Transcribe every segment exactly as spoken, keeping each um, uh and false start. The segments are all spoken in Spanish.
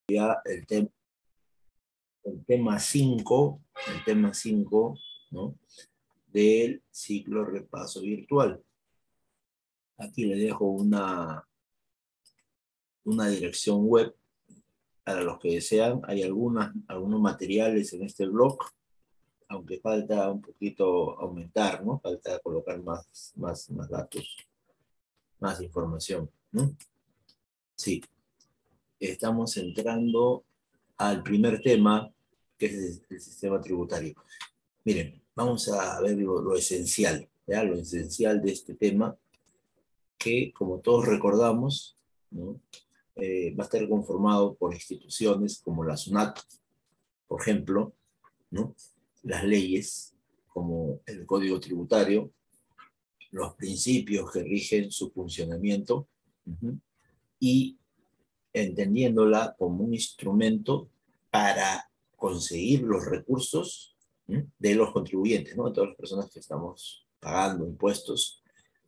ya el, te el tema cinco, el tema cinco, ¿no?, del ciclo repaso virtual. Aquí le dejo una, una dirección web para los que desean. Hay algunas, algunos materiales en este blog, aunque falta un poquito aumentar, ¿no? Falta colocar más, más, más datos, más información, ¿no? Sí. Estamos entrando al primer tema, que es el sistema tributario. Miren, vamos a ver lo, lo esencial, ¿ya? Lo esencial de este tema, que como todos recordamos, ¿no?, eh, va a estar conformado por instituciones como la SUNAT, por ejemplo, ¿no?, las leyes como el Código Tributario, los principios que rigen su funcionamiento, uh-huh, y entendiéndola como un instrumento para conseguir los recursos, ¿sí?, de los contribuyentes, ¿no?, de todas las personas que estamos pagando impuestos,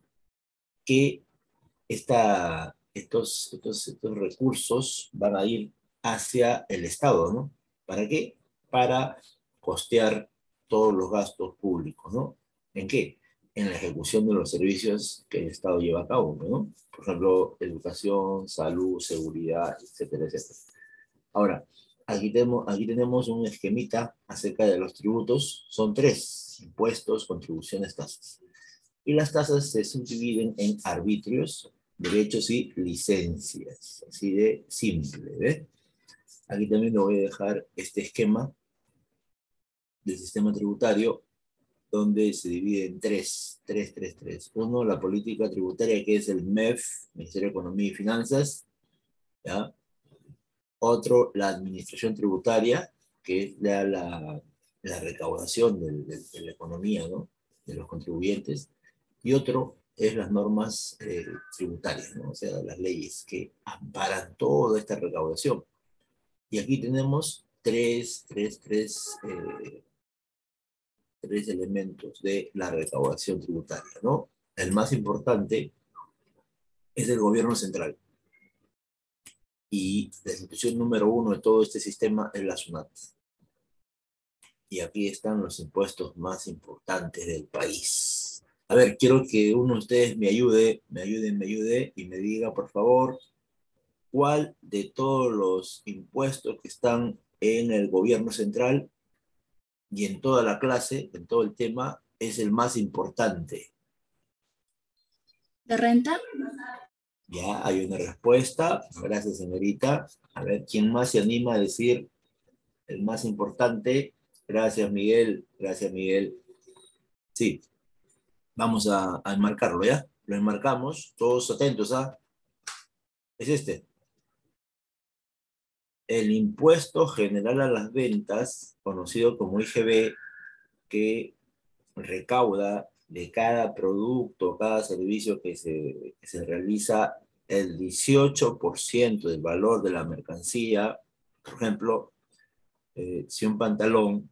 que esta, estos, estos, estos recursos van a ir hacia el Estado, ¿no? ¿Para qué? Para costear todos los gastos públicos, ¿no? ¿En qué? En la ejecución de los servicios que el Estado lleva a cabo, ¿no? Por ejemplo, educación, salud, seguridad, etcétera, etcétera. Ahora, aquí tenemos, aquí tenemos un esquemita acerca de los tributos. Son tres: impuestos, contribuciones, tasas. Y las tasas se subdividen en arbitrios, derechos y licencias. Así de simple, ¿ves? Aquí también le voy a dejar este esquema del sistema tributario, donde se divide en tres, tres, tres, tres. Uno, la política tributaria, que es el M E F, Ministerio de Economía y Finanzas, ¿ya? Otro, la administración tributaria, que es la, la, la recaudación de, de, de la economía, ¿no?, de los contribuyentes. Y otro es las normas eh, tributarias, ¿no?, o sea, las leyes que amparan toda esta recaudación. Y aquí tenemos tres, tres, tres, eh, tres elementos de la recaudación tributaria, ¿no? El más importante es el gobierno central. Y la institución número uno de todo este sistema es la SUNAT. Y aquí están los impuestos más importantes del país. A ver, quiero que uno de ustedes me ayude, me ayude, me ayude y me diga, por favor, cuál de todos los impuestos que están en el gobierno central y en toda la clase, en todo el tema, es el más importante. ¿De renta? Ya, hay una respuesta. Gracias, señorita. A ver, ¿quién más se anima a decir el más importante? Gracias, Miguel. Gracias, Miguel. Sí. Vamos a, a enmarcarlo, ¿ya? Lo enmarcamos. Todos atentos, ¿ah? Es este. El impuesto general a las ventas, conocido como I G B, que recauda de cada producto, cada servicio que se, que se realiza el dieciocho por ciento del valor de la mercancía. Por ejemplo, eh, si un pantalón,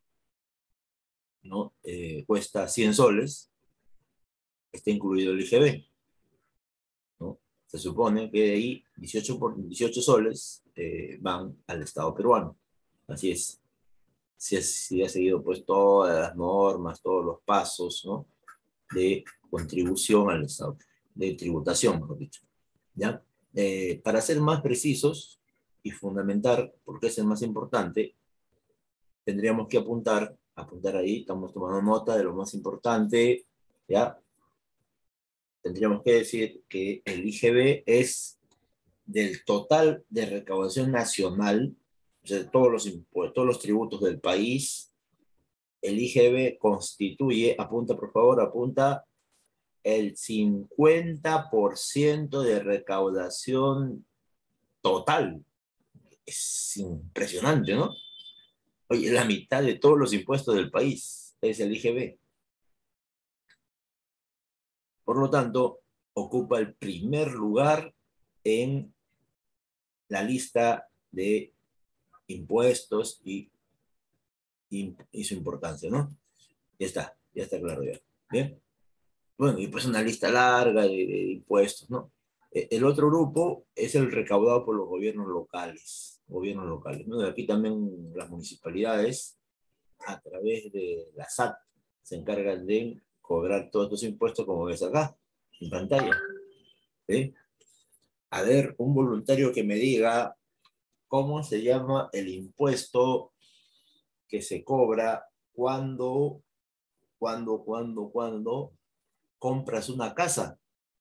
¿no?, eh, cuesta cien soles, está incluido el I G B, ¿no? Se supone que de ahí dieciocho, por, dieciocho soles eh, van al Estado peruano. Así es. Si, es, si ha seguido pues todas las normas, todos los pasos, ¿no?, de contribución al Estado, de tributación, mejor dicho, ¿ya? Eh, para ser más precisos y fundamentar, porque es el más importante, tendríamos que apuntar, apuntar ahí, estamos tomando nota de lo más importante, ¿ya? Tendríamos que decir que el I G B es del total de recaudación nacional, o sea, de todos los impuestos, todos los tributos del país. El I G B constituye, apunta por favor, apunta, el cincuenta por ciento de recaudación total. Es impresionante, ¿no? Oye, la mitad de todos los impuestos del país es el I G B. Por lo tanto, ocupa el primer lugar en la lista de impuestos y, y, y su importancia, ¿no? Ya está, ya está claro ya. Bien. Bueno, y pues una lista larga de, de impuestos, ¿no? El otro grupo es el recaudado por los gobiernos locales. gobiernos locales. Bueno, aquí también las municipalidades, a través de la S A T, se encargan de cobrar todos estos impuestos, como ves acá, en pantalla. ¿Sí? A ver, un voluntario que me diga cómo se llama el impuesto que se cobra cuando, cuando, cuando, cuando compras una casa.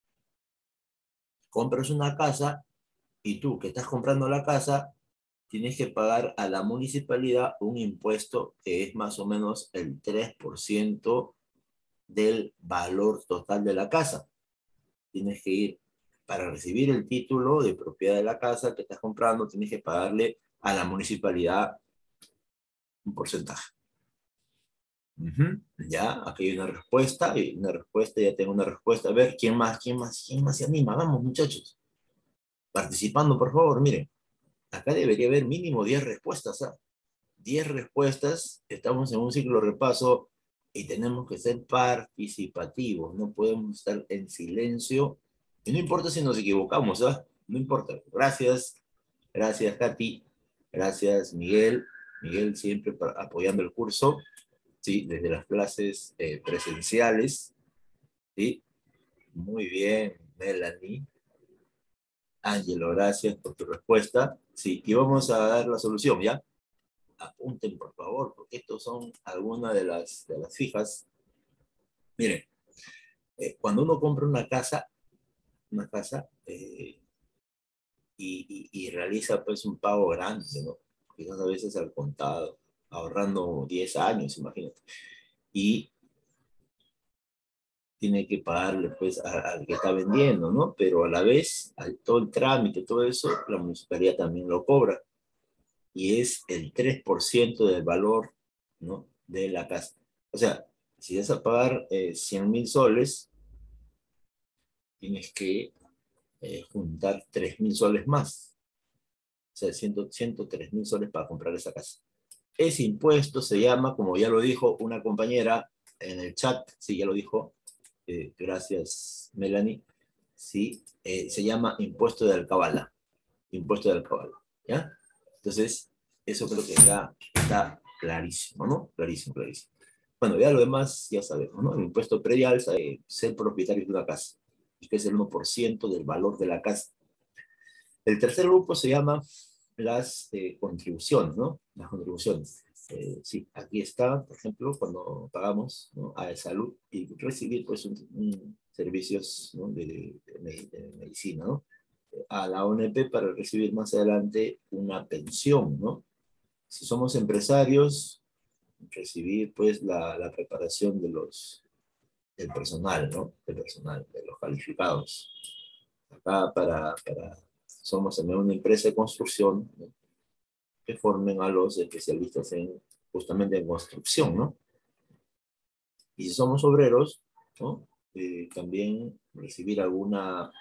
Compras una casa y tú que estás comprando la casa tienes que pagar a la municipalidad un impuesto que es más o menos el tres por ciento del valor total de la casa. Tienes que ir, para recibir el título de propiedad de la casa que estás comprando, tienes que pagarle a la municipalidad un porcentaje. Uh-huh. Ya, aquí hay una respuesta, y una respuesta, ya tengo una respuesta. A ver, ¿quién más, quién más, quién más se anima? Vamos, muchachos. Participando, por favor, miren. Acá debería haber mínimo diez respuestas, ¿ah? diez respuestas, estamos en un ciclo de repaso y tenemos que ser participativos, no podemos estar en silencio, y no importa si nos equivocamos, ¿ah? No importa. Gracias, gracias Katy, gracias Miguel, Miguel siempre apoyando el curso, ¿sí? Desde las clases eh, presenciales, ¿sí? Muy bien, Melanie. Ángelo, gracias por tu respuesta. Sí, y vamos a dar la solución, ¿ya? Apunten, por favor, porque estos son algunas de las, de las fijas. Miren, eh, cuando uno compra una casa, una casa, eh, y, y, y realiza pues un pago grande, ¿no? Quizás a veces al contado, ahorrando diez años, imagínate. Y tiene que pagarle pues a- al que está vendiendo, ¿no? Pero a la vez, al, todo el trámite, todo eso, la municipalidad también lo cobra. Y es el tres por ciento del valor, ¿no? De la casa. O sea, si vas a pagar eh, cien mil soles, tienes que eh, juntar tres mil soles más. O sea, ciento tres mil soles para comprar esa casa. Ese impuesto se llama, como ya lo dijo una compañera en el chat, sí, ya lo dijo, eh, gracias Melanie, sí, eh, se llama impuesto de alcabala. Impuesto de alcabala, ¿ya? Entonces, eso creo que ya está clarísimo, ¿no? Clarísimo, clarísimo. Bueno, ya lo demás ya sabemos, ¿no? El impuesto predial es eh, ser propietario de una casa, que es el uno por ciento del valor de la casa. El tercer grupo se llama las eh, contribuciones, ¿no? Las contribuciones. Eh, sí, aquí está, por ejemplo, cuando pagamos, ¿no?, a salud y recibir pues un, un servicios, ¿no?, de, de, de medicina, ¿no? A la O N P para recibir más adelante una pensión, ¿no? Si somos empresarios, recibir pues la, la preparación de los, del personal, ¿no? Del personal, de los calificados. Acá para, para somos también una empresa de construcción, ¿no?, que formen a los especialistas en justamente en construcción, ¿no? Y si somos obreros, ¿no?, eh, también recibir alguna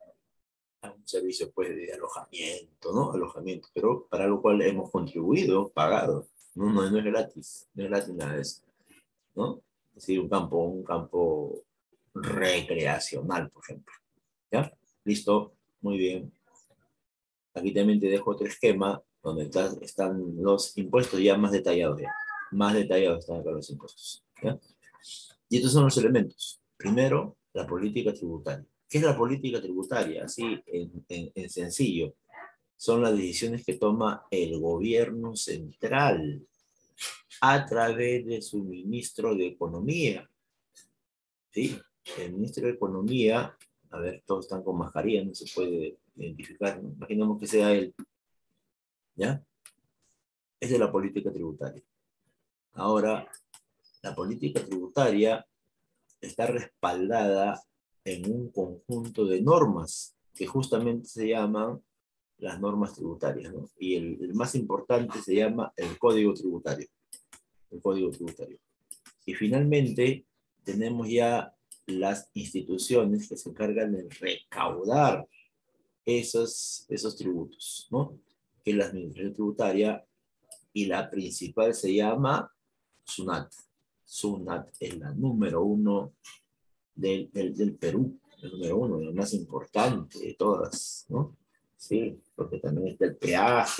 un servicio pues de alojamiento, ¿no? Alojamiento, pero para lo cual hemos contribuido, pagado. No, no, no es gratis, no es gratis nada de eso, ¿no? Es decir, un campo, un campo recreacional, por ejemplo. ¿Ya? Listo, muy bien. Aquí también te dejo otro esquema donde está, están los impuestos ya más detallados, ya. Más detallados están acá los impuestos, ¿ya? Y estos son los elementos. Primero, la política tributaria. ¿Qué es la política tributaria? Así, en, en, en sencillo, son las decisiones que toma el gobierno central a través de su ministro de Economía. ¿Sí? El ministro de Economía, a ver, todos están con mascarilla, no se puede identificar, ¿no? Imaginemos que sea él, ¿ya? Es de la política tributaria. Ahora, la política tributaria está respaldada en un conjunto de normas que justamente se llaman las normas tributarias, ¿no? Y el, el más importante se llama el Código Tributario. El Código Tributario. Y finalmente tenemos ya las instituciones que se encargan de recaudar esos, esos tributos, ¿no? Que es la Administración Tributaria, y la principal se llama SUNAT. SUNAT es la número uno del, del, del Perú, el número uno, el más importante de todas, ¿no? Sí, porque también está el peaje,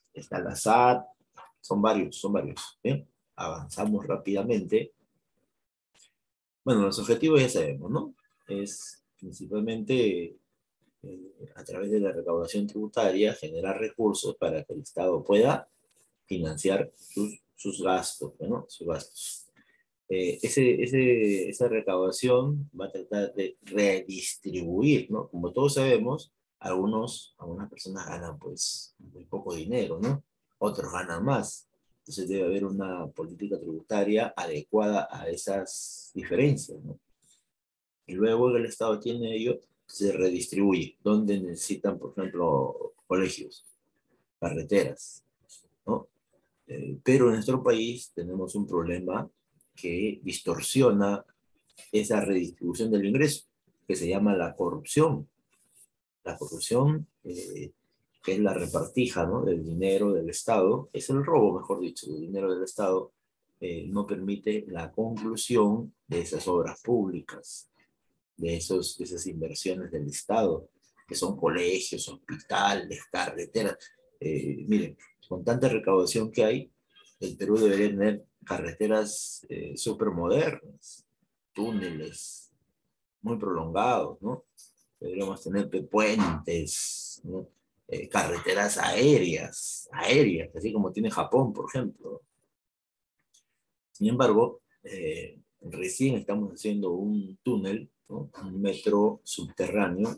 está la S A T, son varios, son varios. ¿Bien? Avanzamos rápidamente. Bueno, los objetivos ya sabemos, ¿no? Es principalmente eh, a través de la recaudación tributaria generar recursos para que el Estado pueda financiar sus, sus gastos, ¿no? Sus gastos. Eh, ese, ese, esa recaudación va a tratar de redistribuir, ¿no? Como todos sabemos, algunos, algunas personas ganan pues muy poco dinero, ¿no? Otros ganan más. Entonces debe haber una política tributaria adecuada a esas diferencias, ¿no? Y luego el Estado tiene ello, se redistribuye, donde necesitan, por ejemplo, colegios, carreteras, ¿no? Eh, pero en nuestro país tenemos un problema que distorsiona esa redistribución del ingreso, que se llama la corrupción. La corrupción, eh, que es la repartija, ¿no?, del dinero del Estado, es el robo, mejor dicho, del dinero del Estado, eh, no permite la conclusión de esas obras públicas, de, esos, de esas inversiones del Estado, que son colegios, hospitales, carreteras. Eh, miren, con tanta recaudación que hay, el Perú debería tener carreteras eh, súper modernas, túneles muy prolongados, ¿no? Deberíamos tener puentes, ¿no? Eh, carreteras aéreas, aéreas, así como tiene Japón, por ejemplo. Sin embargo, eh, recién estamos haciendo un túnel, ¿no?, un metro subterráneo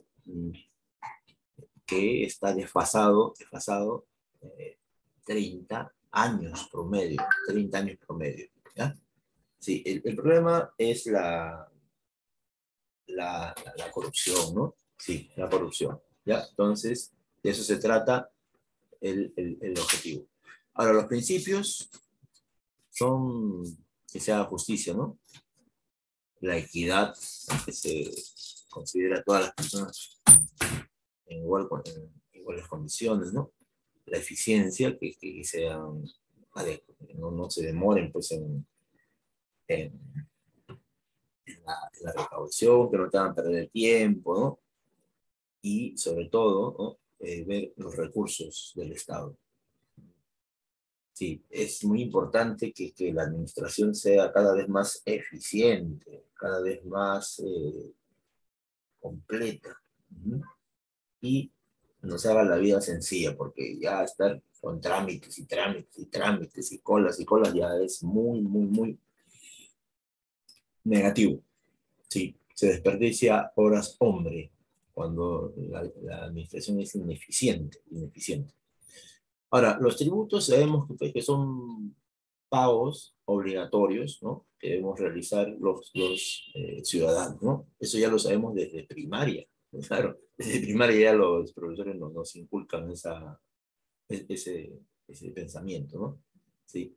que está desfasado, desfasado eh, treinta años promedio, treinta años promedio, ¿ya? Sí, el, el problema es la, la, la, la corrupción, ¿no? Sí, la corrupción, ¿ya? Entonces, de eso se trata el, el, el objetivo. Ahora, los principios son que se haga justicia, ¿no? La equidad, que se considera a todas las personas en, igual, en iguales condiciones, ¿no? La eficiencia, que, que sean, no, no se demoren pues en, en, en, la, en la recaudación, que no te hagan perder tiempo, ¿no? Y sobre todo, ¿no?, eh, ver los recursos del Estado. Sí, es muy importante que, que la administración sea cada vez más eficiente, cada vez más eh, completa, ¿sí?, y nos haga la vida sencilla, porque ya estar con trámites y trámites y trámites y colas y colas ya es muy, muy, muy negativo. Sí, se desperdicia horas hombre cuando la, la administración es ineficiente, ineficiente. Ahora, los tributos sabemos que, pues, que son pagos obligatorios, ¿no?, que debemos realizar los, los eh, ciudadanos, ¿no? Eso ya lo sabemos desde primaria. Claro, desde primaria ya los profesores nos, nos inculcan esa, ese, ese pensamiento, ¿no? Sí.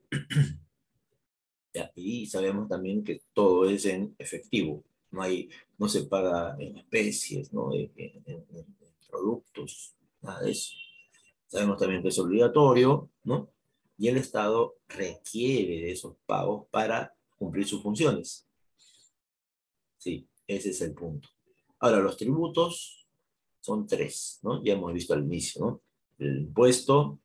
Ya, y sabemos también que todo es en efectivo, no hay, no se paga en especies, ¿no?, en, en, en productos, nada de eso. Sabemos también que es obligatorio, ¿no? Y el Estado requiere de esos pagos para cumplir sus funciones. Sí, ese es el punto. Ahora, los tributos son tres, ¿no? Ya hemos visto al inicio, ¿no? El impuesto,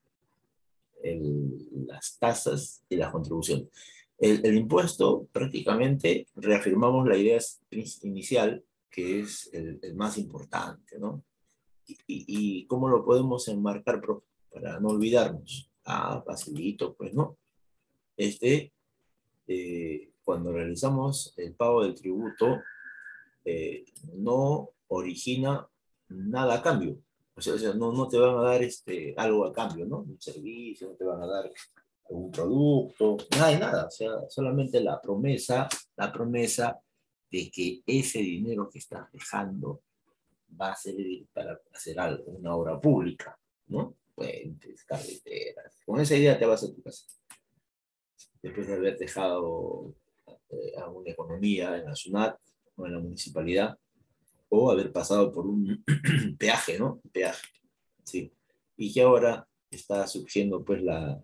el, las tasas y las contribuciones. El, el impuesto, prácticamente, reafirmamos la idea inicial, que es el, el más importante, ¿no? Y, y, y cómo lo podemos enmarcar, profe, para no olvidarnos. Ah, facilito, pues, ¿no? Este, eh, cuando realizamos el pago del tributo, eh, no origina nada a cambio. O sea, o sea no, no te van a dar este, algo a cambio, ¿no? Un servicio, no te van a dar algún producto, nada de nada. O sea, solamente la promesa, la promesa de que ese dinero que estás dejando va a servir para hacer algo, una obra pública, ¿no? Puentes, carreteras. Con esa idea te vas a tu casa. Después de haber dejado eh, a una economía en la SUNAT o en la municipalidad, o haber pasado por un peaje, ¿no? Peaje, sí. Y que ahora está surgiendo pues la,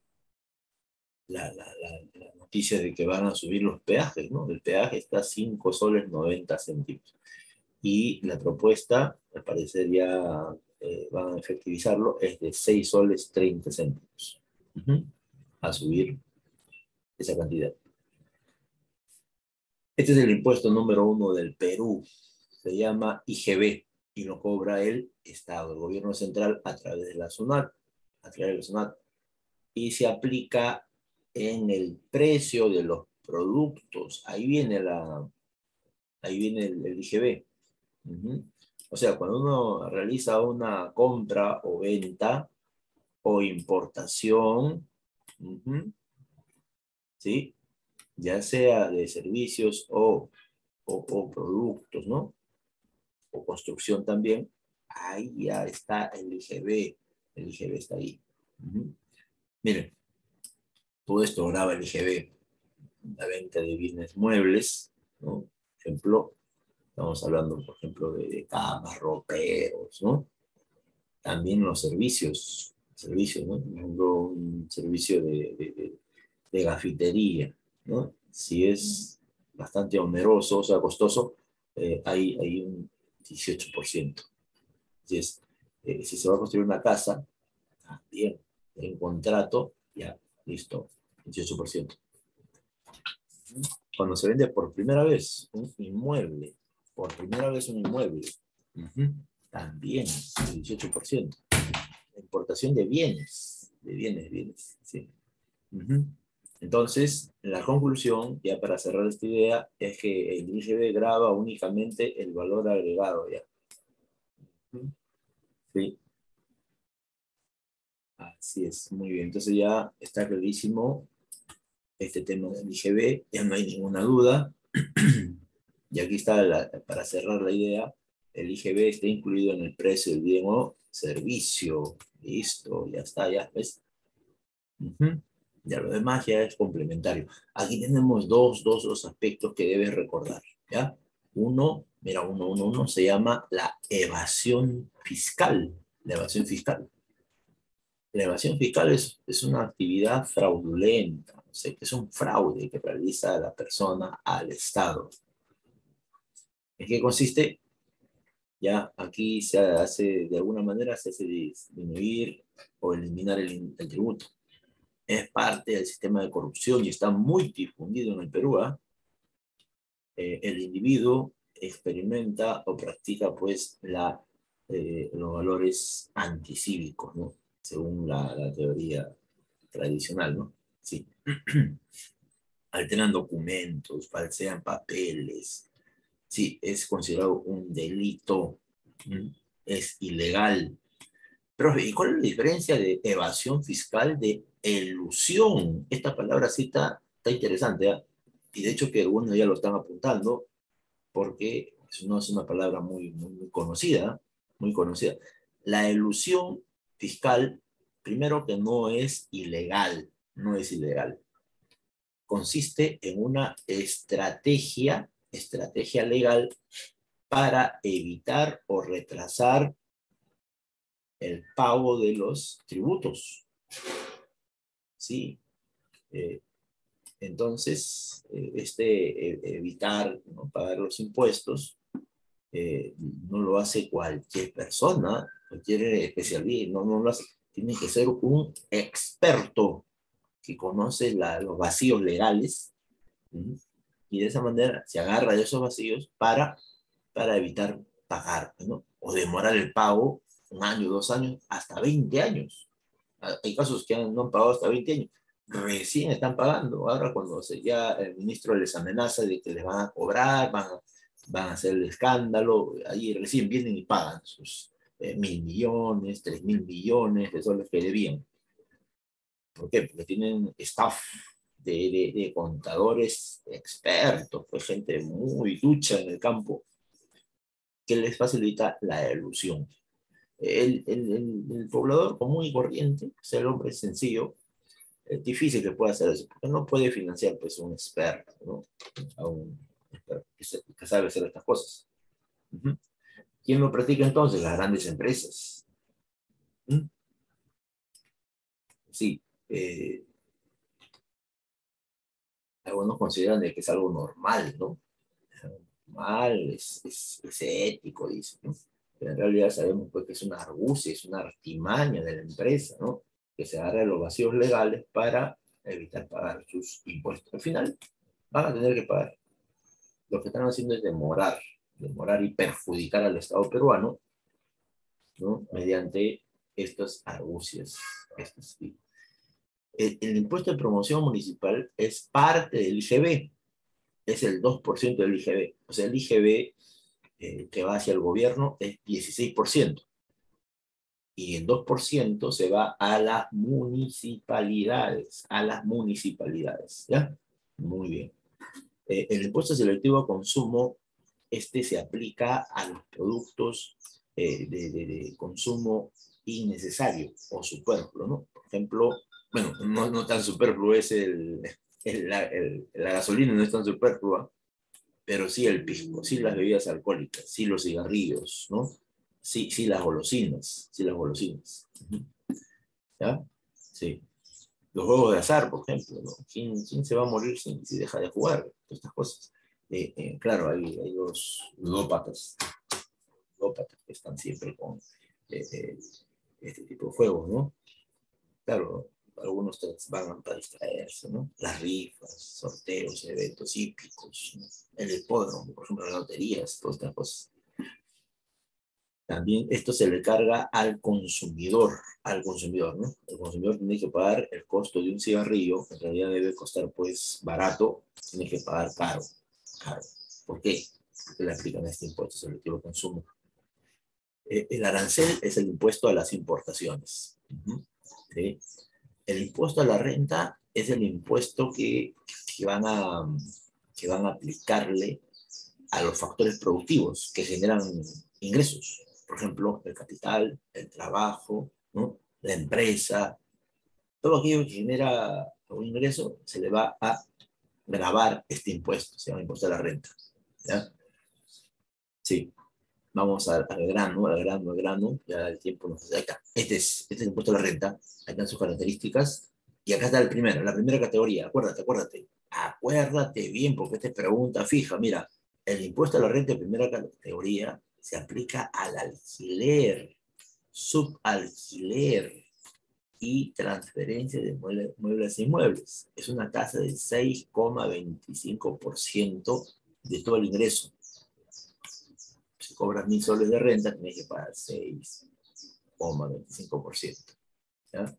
la, la, la, la noticia de que van a subir los peajes, ¿no? El peaje está a cinco soles noventa céntimos. Y la propuesta, al parecer, ya eh, van a efectivizarlo, es de seis soles treinta céntimos. Uh-huh. A subir esa cantidad. Este es el impuesto número uno del Perú. Se llama I G B y lo cobra el Estado, el gobierno central, a través de la SUNAT, a través de la SUNAT, y se aplica en el precio de los productos. Ahí viene, la, ahí viene el, el I G B. Uh-huh. O sea, cuando uno realiza una compra o venta o importación, uh-huh, ¿sí? Ya sea de servicios o, o, o productos, ¿no? O construcción también, ahí ya está el I G B. El I G B está ahí. Uh-huh. Miren, todo esto graba el I G B. La venta de bienes muebles, ¿no? Por ejemplo, estamos hablando, por ejemplo, de, de camas, roperos, ¿no? También los servicios, servicios, ¿no? Por ejemplo, un servicio de, de, de, de gafitería, ¿no? Si es bastante oneroso, o sea, costoso, eh, hay, hay un dieciocho por ciento. Si, es, eh, si se va a construir una casa, también, en contrato, ya, listo, dieciocho por ciento. Cuando se vende por primera vez un inmueble, por primera vez un inmueble, uh-huh, también el dieciocho por ciento. La importación de bienes, de bienes, bienes, sí. Uh-huh. Entonces, la conclusión, ya para cerrar esta idea, es que el I G B grava únicamente el valor agregado, ya. Uh-huh. Sí. Así es, muy bien. Entonces ya está clarísimo este tema del I G B, ya no hay ninguna duda. Y aquí está, la, para cerrar la idea, el I G B está incluido en el precio del bien o servicio. Listo, ya está, ya, ¿ves? Uh-huh. Ya lo demás ya es complementario. Aquí tenemos dos, dos, dos aspectos que debes recordar, ¿ya? Uno, mira, uno, uno, uno, se llama la evasión fiscal. La evasión fiscal. La evasión fiscal es, es una actividad fraudulenta, o sea, que es un fraude que realiza la persona al Estado. ¿En qué consiste? Ya aquí se hace, de alguna manera, se hace disminuir o eliminar el, el tributo. Es parte del sistema de corrupción y está muy difundido en el Perú. ¿eh? Eh, el individuo experimenta o practica, pues, la, eh, los valores anticívicos, ¿no? Según la, la teoría tradicional, ¿no? Sí. Alteran documentos, falsean papeles. Sí, es considerado un delito. ¿Mm? Es ilegal. Profe, ¿y cuál es la diferencia de evasión fiscal de elusión? Esta palabra sí está, está interesante, ¿eh? Y de hecho que algunos ya lo están apuntando porque no es una palabra muy, muy, muy conocida, muy conocida. La elusión fiscal, primero que no es ilegal, no es ilegal. Consiste en una estrategia, estrategia legal para evitar o retrasar el pago de los tributos. ¿Sí? Eh, entonces, eh, este eh, evitar, ¿no?, pagar los impuestos eh, no lo hace cualquier persona, cualquier especialista, no, no lo hace. Tiene que ser un experto que conoce la, los vacíos legales, ¿sí? Y de esa manera se agarra de esos vacíos para, para evitar pagar, ¿no? O demorar el pago un año, dos años, hasta veinte años. Hay casos que han, no han pagado hasta veinte años. Recién están pagando. Ahora cuando se, ya el ministro les amenaza de que les van a cobrar, van a, van a hacer el escándalo, ahí recién vienen y pagan sus eh, mil millones, tres mil millones de soles que debían. ¿Por qué? Porque tienen staff de, de, de contadores expertos, pues gente muy ducha en el campo, que les facilita la elusión. El, el, el, el poblador común y corriente, o sea, el hombre sencillo, es difícil que pueda hacer eso, porque no puede financiar, pues, un experto, ¿no? A un experto que, se, que sabe hacer estas cosas. Uh-huh. ¿Quién lo practica entonces? Las grandes empresas. ¿Mm? Sí, eh, algunos consideran de que es algo normal, ¿no? Es algo normal, es, es, es ético, dice, ¿no? Pero en realidad sabemos pues, que es una argucia, es una artimaña de la empresa, ¿no? Que se agarra de los vacíos legales para evitar pagar sus impuestos. Al final van a tener que pagar. Lo que están haciendo es demorar, demorar y perjudicar al Estado peruano, ¿no? Mediante estas argucias. Estas, sí. el, el impuesto de promoción municipal es parte del I G B, es el dos por ciento del I G B. O sea, el I G B eh, que va hacia el gobierno es dieciséis por ciento. Y el dos por ciento se va a las municipalidades, a las municipalidades, ¿ya? Muy bien. Eh, el impuesto selectivo a consumo, este se aplica a los productos eh, de, de, de consumo innecesario o superfluo, ¿no? Por ejemplo, bueno, no, no tan superfluo es el, el, la, el, la gasolina, no es tan superflua, pero sí el pisco, sí las bebidas alcohólicas, sí los cigarrillos, ¿no? Sí, sí las golosinas, sí las golosinas. ¿Ya? Sí. Los juegos de azar, por ejemplo, ¿no? ¿Quién, quién se va a morir si, si deja de jugar? Estas cosas. Eh, eh, claro, hay, hay los ludópatas, ludópatas que están siempre con eh, eh, este tipo de juegos, ¿no? Claro, algunos van para distraerse, ¿no? Las rifas, sorteos, eventos hípicos, ¿no? El hipódromo, por ejemplo, las loterías, todas estas cosas. También esto se le carga al consumidor, al consumidor, ¿no? El consumidor tiene que pagar el costo de un cigarrillo, en realidad debe costar pues barato, tiene que pagar caro, caro. ¿Por qué? Porque le aplican este impuesto selectivo al consumo. Eh, el arancel es el impuesto a las importaciones. Uh-huh. ¿Sí? El impuesto a la renta es el impuesto que, que, van a, que van a aplicarle a los factores productivos que generan ingresos. Por ejemplo, el capital, el trabajo, ¿no? La empresa, todo aquello que genera un ingreso se le va a gravar este impuesto, se llama impuesto a la renta. ¿Ya? Sí, vamos al, al grano, al grano, al grano, ya el tiempo nos hace acá. Este es, este es el impuesto a la renta, acá están sus características, y acá está el primero, la primera categoría, acuérdate, acuérdate, acuérdate bien, porque esta es pregunta fija, mira, el impuesto a la renta de primera categoría se aplica al alquiler, subalquiler y transferencia de muebles, muebles e inmuebles. Es una tasa del seis coma veinticinco por ciento de todo el ingreso. Si cobras mil soles de renta, tienes que pagar seis coma veinticinco por ciento. ¿Ya?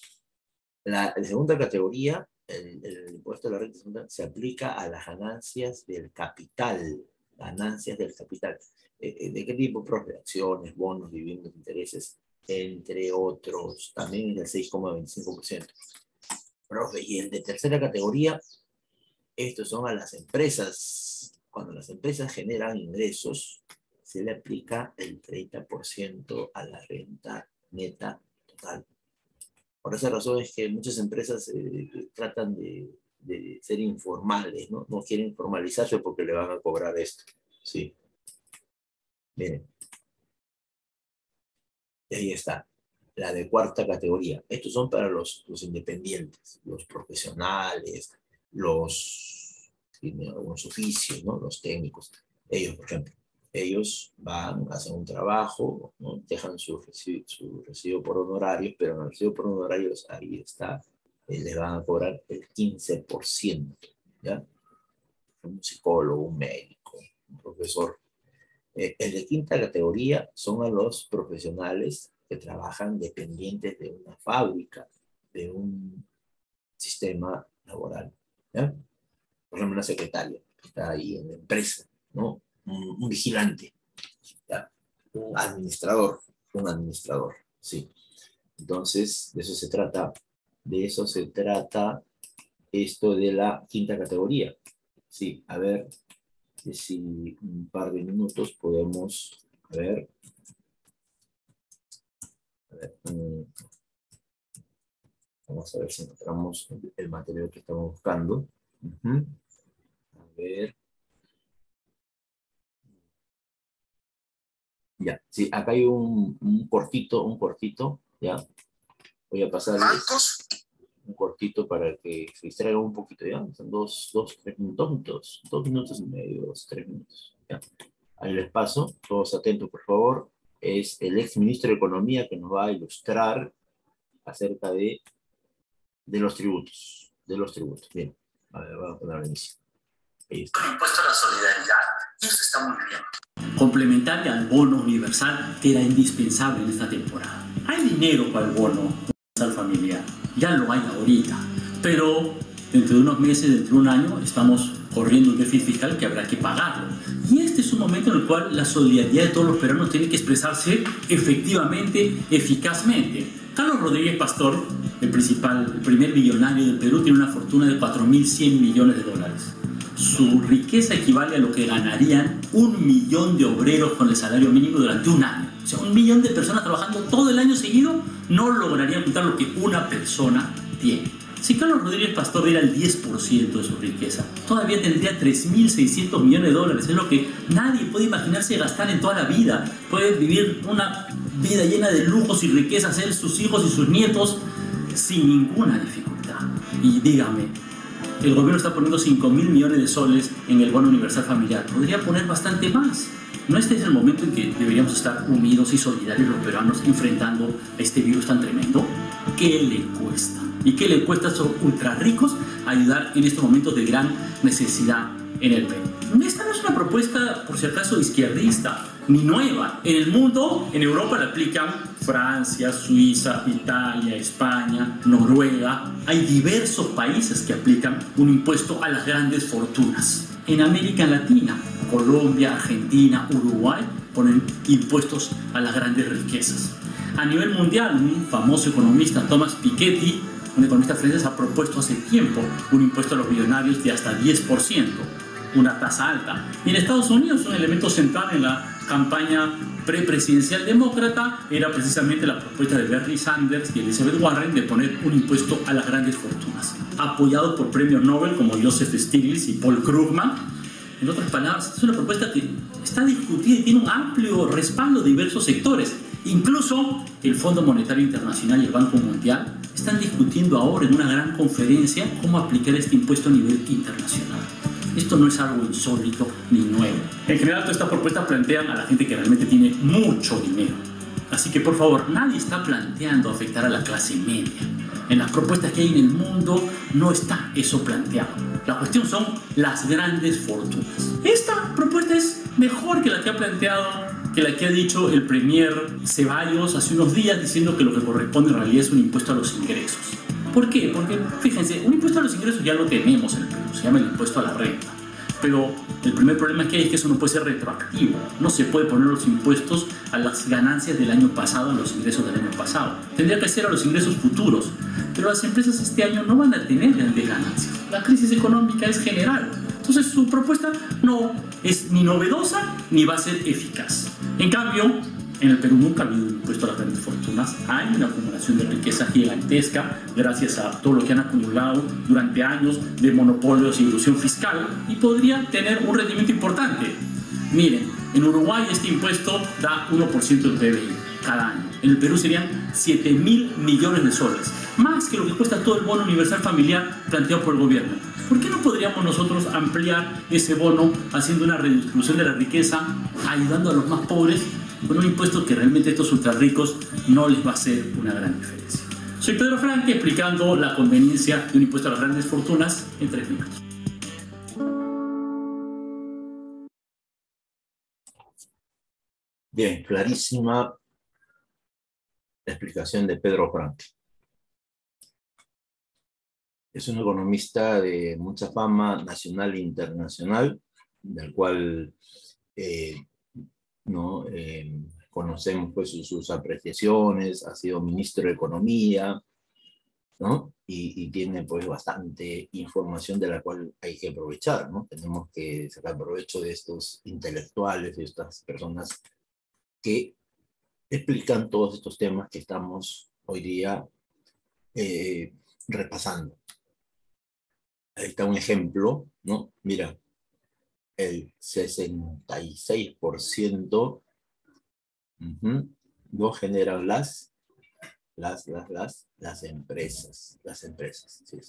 La, la segunda categoría, el, el impuesto a la renta, se aplica a las ganancias del capital. Ganancias del capital. Eh, ¿De qué tipo? Propias, acciones, bonos, dividendos, intereses, entre otros. También es del seis coma veinticinco por ciento. Profe, y el de tercera categoría, estos son a las empresas. Cuando las empresas generan ingresos, se le aplica el treinta por ciento a la renta neta total. Por esa razón es que muchas empresas eh, tratan de, de ser informales, ¿no? No quieren formalizarse porque le van a cobrar esto. Sí. Miren. Y ahí está. La de cuarta categoría. Estos son para los, los independientes, los profesionales, los, tienen algunos oficios, ¿no? Los técnicos. Ellos, por ejemplo, ellos van, hacen un trabajo, ¿no? Dejan su recibo, su recibo por honorarios, pero en el recibo por honorarios ahí está, eh, les van a cobrar el quince por ciento, ¿ya? Un psicólogo, un médico, un profesor. Eh, el de quinta categoría son a los profesionales que trabajan dependientes de una fábrica, de un sistema laboral, ¿ya? Por ejemplo, una secretaria que está ahí en la empresa, ¿no? Un, un vigilante, ¿ya? Un administrador, un administrador, sí. Entonces, de eso se trata, de eso se trata esto de la quinta categoría. Sí, a ver si un par de minutos podemos, a ver, a ver um, vamos a ver si encontramos el, el material que estamos buscando. Uh-huh. A ver. Ya, sí, acá hay un, un cortito, un cortito, ya. Voy a pasarles un cortito para que se distraigan un poquito, ya. Son dos, dos, tres minutos, dos minutos y medio, dos, tres minutos, ya. Ahí les paso, todos atentos, por favor. es el ex ministro de Economía que nos va a ilustrar acerca de, de los tributos. De los tributos. Bien, a ver, vamos a poner al inicio. Ahí está. Un impuesto a la solidaridad, y eso está muy bien. Complementaria al bono universal que era indispensable en esta temporada. Hay dinero para el bono universal familiar, ya lo hay ahorita, pero dentro de unos meses, dentro de un año, estamos corriendo un déficit fiscal que habrá que pagarlo. Y este es un momento en el cual la solidaridad de todos los peruanos tiene que expresarse efectivamente, eficazmente. Carlos Rodríguez Pastor, el principal, el primer millonario del Perú, tiene una fortuna de cuatro mil cien millones de dólares. Su riqueza equivale a lo que ganarían un millón de obreros con el salario mínimo durante un año. O sea, un millón de personas trabajando todo el año seguido no lograrían juntar lo que una persona tiene. Si Carlos Rodríguez Pastor diera el diez por ciento de su riqueza, todavía tendría tres mil seiscientos millones de dólares. Es lo que nadie puede imaginarse gastar en toda la vida. Puede vivir una vida llena de lujos y riquezas, él, sus hijos y sus nietos, sin ninguna dificultad. Y dígame, el gobierno está poniendo cinco mil millones de soles en el bono universal familiar. Podría poner bastante más. ¿No este es el momento en que deberíamos estar unidos y solidarios los peruanos enfrentando a este virus tan tremendo? ¿Qué le cuesta? ¿Y qué le cuesta a esos ultra ricos ayudar en estos momentos de gran necesidad en el Perú? Esta no es una propuesta, por si acaso, izquierdista, ni nueva. En el mundo, en Europa la aplican Francia, Suiza, Italia, España, Noruega. Hay diversos países que aplican un impuesto a las grandes fortunas. En América Latina, Colombia, Argentina, Uruguay ponen impuestos a las grandes riquezas. A nivel mundial, un famoso economista, Thomas Piketty, un economista francés, ha propuesto hace tiempo un impuesto a los millonarios de hasta diez por ciento, una tasa alta. Y en Estados Unidos, un elemento central en la campaña prepresidencial demócrata era precisamente la propuesta de Bernie Sanders y Elizabeth Warren de poner un impuesto a las grandes fortunas, apoyado por premios Nobel como Joseph Stiglitz y Paul Krugman. En otras palabras, es una propuesta que está discutida y tiene un amplio respaldo de diversos sectores. Incluso el Fondo Monetario Internacional y el Banco Mundial están discutiendo ahora en una gran conferencia cómo aplicar este impuesto a nivel internacional. Esto no es algo insólito ni nuevo. En general, todas estas propuestas plantean a la gente que realmente tiene mucho dinero. Así que, por favor, nadie está planteando afectar a la clase media. En las propuestas que hay en el mundo no está eso planteado. La cuestión son las grandes fortunas. Esta propuesta es mejor que la que ha planteado, que la que ha dicho el premier Ceballos hace unos días, diciendo que lo que corresponde en realidad es un impuesto a los ingresos. ¿Por qué? Porque, fíjense, un impuesto a los ingresos ya lo tenemos en el Perú, se llama el impuesto a la renta. Pero el primer problema que hay es que eso no puede ser retroactivo. No se puede poner los impuestos a las ganancias del año pasado, a los ingresos del año pasado. Tendría que ser a los ingresos futuros. Pero las empresas este año no van a tener grandes ganancias. La crisis económica es general. Entonces su propuesta no es ni novedosa ni va a ser eficaz. En cambio, en el Perú nunca ha habido un impuesto a las grandes fortunas. Hay una acumulación de riqueza gigantesca gracias a todo lo que han acumulado durante años de monopolios y ilusión fiscal y podría tener un rendimiento importante. Miren, en Uruguay este impuesto da uno por ciento del P B I cada año. En el Perú serían siete mil millones de soles, más que lo que cuesta todo el bono universal familiar planteado por el gobierno. ¿Por qué no podríamos nosotros ampliar ese bono haciendo una redistribución de la riqueza, ayudando a los más pobres, con un impuesto que realmente a estos ultrarricos no les va a hacer una gran diferencia? Soy Pedro Franque, explicando la conveniencia de un impuesto a las grandes fortunas en tres minutos. Bien, clarísima la explicación de Pedro Franque. Es un economista de mucha fama nacional e internacional, del cual eh, ¿no? Eh, conocemos pues, sus, sus apreciaciones, ha sido ministro de Economía, ¿no? Y, y tiene pues bastante información de la cual hay que aprovechar, ¿no? Tenemos que sacar provecho de estos intelectuales, de estas personas que explican todos estos temas que estamos hoy día eh, repasando. Ahí está un ejemplo, ¿no? Mira, el sesenta y seis por ciento uh-huh, lo generan las, las, las, las, las empresas, las empresas, sí.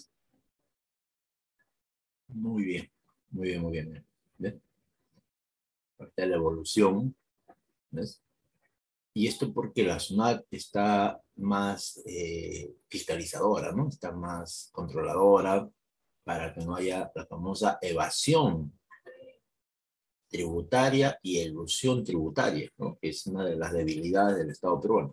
Muy bien, muy bien, muy bien. ¿Ves? Parte de la evolución, ¿ves? Y esto porque la SUNAT está más eh, fiscalizadora, ¿no? Está más controladora para que no haya la famosa evasión tributaria y elusión tributaria, ¿no? Que es una de las debilidades del Estado peruano.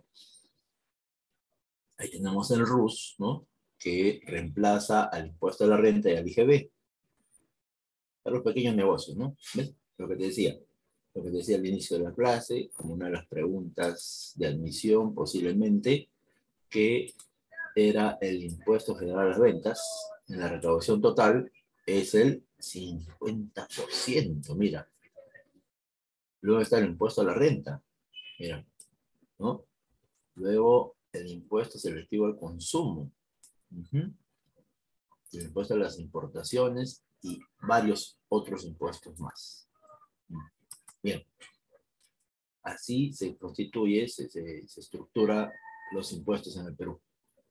Ahí tenemos el R U S, ¿no? Que reemplaza al impuesto a la renta y al I G B para los pequeños negocios, ¿no? ¿Ves? Lo que te decía, lo que te decía al inicio de la clase, como una de las preguntas de admisión posiblemente, que era el impuesto general a las ventas en la recaudación total, es el cincuenta por ciento, mira. Luego está el impuesto a la renta, mira, ¿no? Luego el impuesto selectivo al consumo, uh-huh. El impuesto a las importaciones y varios otros impuestos más. Bien, así se constituye, se, se, se estructura los impuestos en el Perú.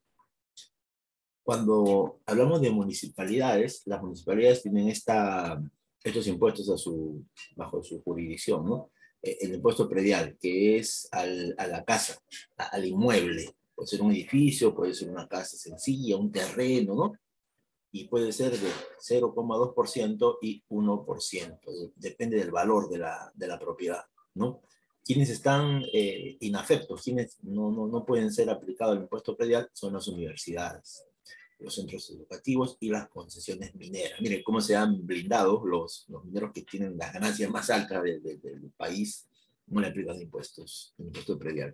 Cuando hablamos de municipalidades, las municipalidades tienen esta, estos impuestos a su, bajo su jurisdicción, ¿no? El impuesto predial, que es al, a la casa, al inmueble. Puede ser un edificio, puede ser una casa sencilla, un terreno, ¿no? Y puede ser de cero coma dos por ciento y uno por ciento. Depende del valor de la, de la propiedad, ¿no? Quienes están eh, inafectos, quienes no, no, no pueden ser aplicados al impuesto predial, son las universidades, los centros educativos y las concesiones mineras. Miren cómo se han blindado los, los mineros que tienen las ganancias más altas de, de, del país, no le aplican impuestos, el impuesto predial.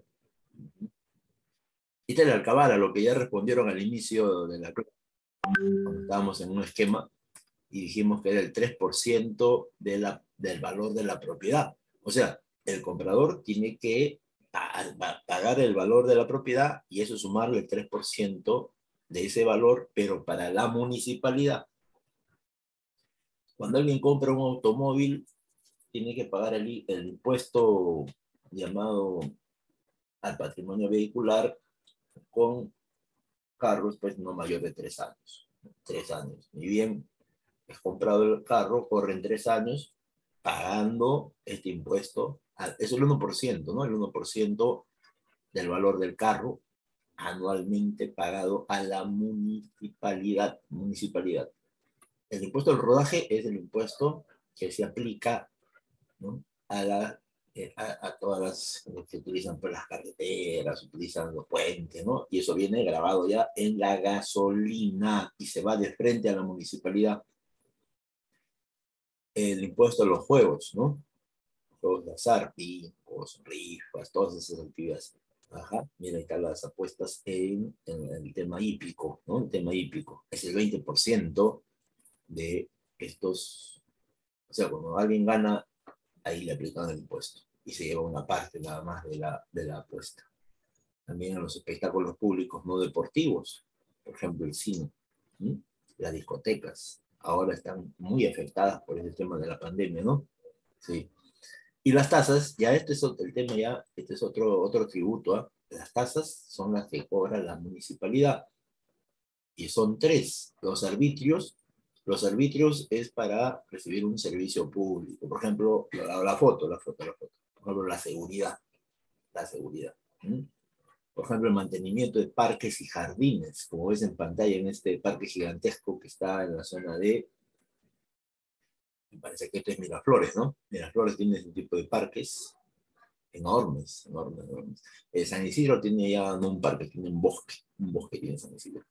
Y tal al acabar a lo que ya respondieron al inicio de la clase, cuando estábamos en un esquema y dijimos que era el tres por ciento de la, del valor de la propiedad. O sea, el comprador tiene que pagar el valor de la propiedad y eso sumarle el tres por ciento de ese valor, pero para la municipalidad. Cuando alguien compra un automóvil, tiene que pagar el, el impuesto llamado al patrimonio vehicular con carros pues no mayor de tres años. Tres años. Y bien, es comprado el carro, corren tres años pagando este impuesto. Es el uno por ciento, ¿no? El uno por ciento del valor del carro anualmente pagado a la municipalidad. municipalidad. El impuesto al rodaje es el impuesto que se aplica, ¿no? a, la, eh, a, a todas las que utilizan por las carreteras, utilizan los puentes, ¿no? Y eso viene grabado ya en la gasolina y se va de frente a la municipalidad. El impuesto a los juegos, ¿no? Juegos de azar, picos, rifas, todas esas actividades. Ajá, mira, ahí están las apuestas en, en el tema hípico, ¿no? El tema hípico es el veinte por ciento de estos, o sea, cuando alguien gana, ahí le aplican el impuesto y se lleva una parte nada más de la, de la apuesta. También en los espectáculos públicos no deportivos, por ejemplo el cine, ¿sí? Las discotecas, ahora están muy afectadas por el tema de la pandemia, ¿no? Sí. Y las tasas, ya este es el tema, ya este es otro, otro tributo, ¿eh? Las tasas son las que cobra la municipalidad. Y son tres, los arbitrios. Los arbitrios es para recibir un servicio público. Por ejemplo, la, la foto, la foto, la foto. Por ejemplo, la seguridad. La seguridad. ¿Mm? Por ejemplo, el mantenimiento de parques y jardines, como ves en pantalla en este parque gigantesco que está en la zona de, me parece que esto es Miraflores, ¿no? Miraflores tiene ese tipo de parques enormes, enormes, enormes. Eh, San Isidro tiene ya no un parque, tiene un bosque, un bosque tiene San Isidro,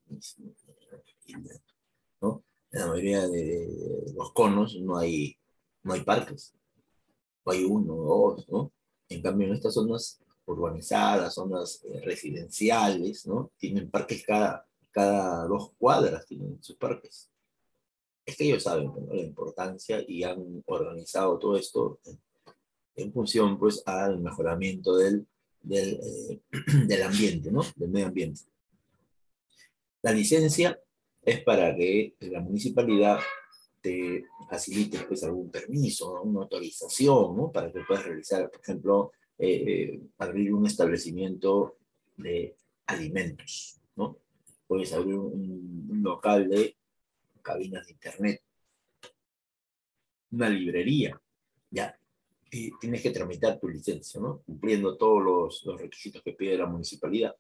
¿no? En la mayoría de los conos no hay, no hay parques, no hay uno o dos, ¿no? En cambio, en estas zonas urbanizadas, zonas eh, residenciales, ¿no? Tienen parques cada, cada dos cuadras, tienen sus parques. Es que ellos saben, ¿no?, la importancia y han organizado todo esto en, en función, pues, al mejoramiento del, del, eh, del ambiente, ¿no? Del medio ambiente. La licencia es para que la municipalidad te facilite, pues, algún permiso, ¿no?, una autorización, ¿no?, para que puedas realizar, por ejemplo, eh, abrir un establecimiento de alimentos, ¿no? Puedes abrir un, un local de cabinas de internet, una librería, ya. y tienes que tramitar tu licencia, ¿no? Cumpliendo todos los, los requisitos que pide la municipalidad.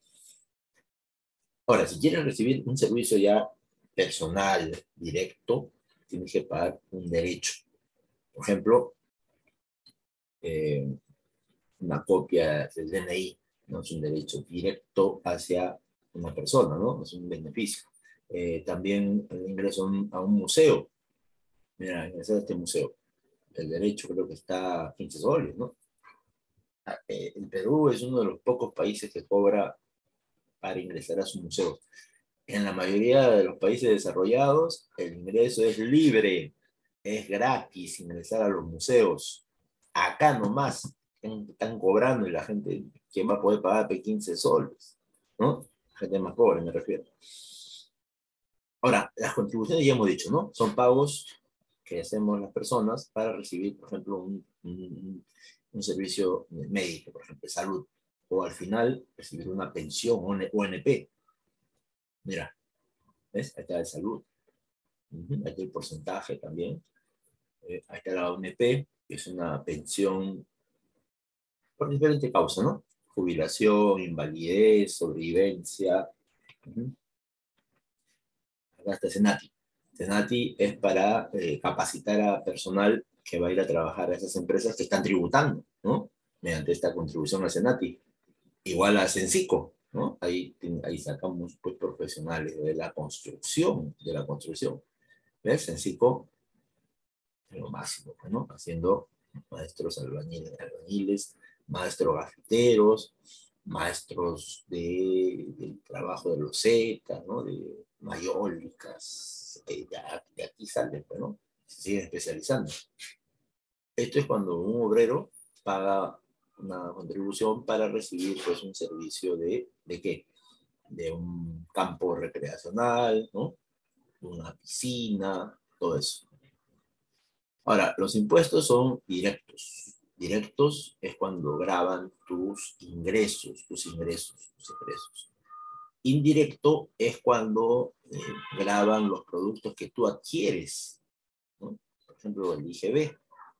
Ahora, si quieres recibir un servicio ya personal, directo, tienes que pagar un derecho. Por ejemplo, eh, una copia del D N I, no es un derecho directo hacia una persona, ¿no? Es un beneficio. Eh, también el ingreso a un, a un museo. Mira, ingresar a este museo. El derecho creo que está a quince soles, ¿no? Eh, el Perú es uno de los pocos países que cobra para ingresar a sus museos. En la mayoría de los países desarrollados, el ingreso es libre, es gratis ingresar a los museos. Acá nomás están cobrando y la gente, ¿quién va a poder pagar quince soles? ¿No? Gente más pobre, me refiero. Ahora, las contribuciones ya hemos dicho, ¿no? Son pagos que hacemos las personas para recibir, por ejemplo, un, un, un servicio médico, por ejemplo, de salud, o al final recibir una pensión, un O N P. Mira, ¿ves? Ahí está de salud. Uh-huh. Ahí está el porcentaje también. Eh, ahí está la O N P, que es una pensión por diferente causa, ¿no? Jubilación, invalidez, sobrevivencia. Uh-huh. Acá está Senati. Senati es para eh, capacitar a personal que va a ir a trabajar a esas empresas que están tributando, ¿no? Mediante esta contribución a Senati. Igual a Sensico, ¿no? Ahí, ahí sacamos pues, profesionales de la construcción, de la construcción. ¿Ves? Sensico, lo máximo, ¿no? Haciendo maestros albañiles, albañiles maestros gafiteros, maestros de, del trabajo de losetas, ¿no? De mayólicas, eh, de, de aquí salen, pues, ¿no? Se siguen especializando. Esto es cuando un obrero paga una contribución para recibir pues, un servicio de, ¿de qué? De un campo recreacional, ¿no? Una piscina, todo eso. Ahora, los impuestos son directos. Directos es cuando graban tus ingresos, tus ingresos, tus ingresos. Indirecto es cuando eh, graban los productos que tú adquieres, ¿no? Por ejemplo, el I G B.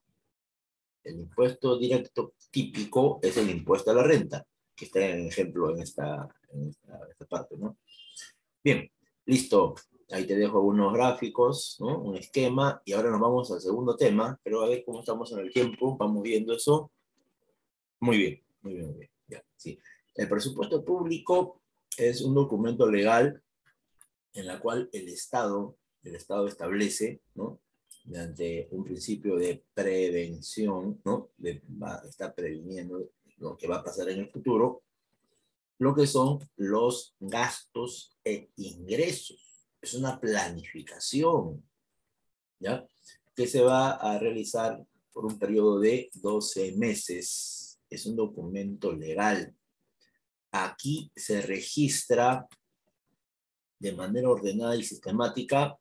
El impuesto directo típico es el impuesto a la renta, que está en ejemplo en esta, en esta, esta parte, ¿no? Bien, listo. Ahí te dejo unos gráficos, ¿no? Un esquema, y ahora nos vamos al segundo tema, pero a ver cómo estamos en el tiempo, vamos viendo eso. Muy bien, muy bien, muy bien. Ya, sí. El presupuesto público es un documento legal en la cual el Estado, el Estado establece, ¿no? Mediante un principio de prevención, ¿no? De, va, está previniendo lo que va a pasar en el futuro, lo que son los gastos e ingresos. Es una planificación, ¿ya? Que se va a realizar por un periodo de doce meses. Es un documento legal. Aquí se registra de manera ordenada y sistemática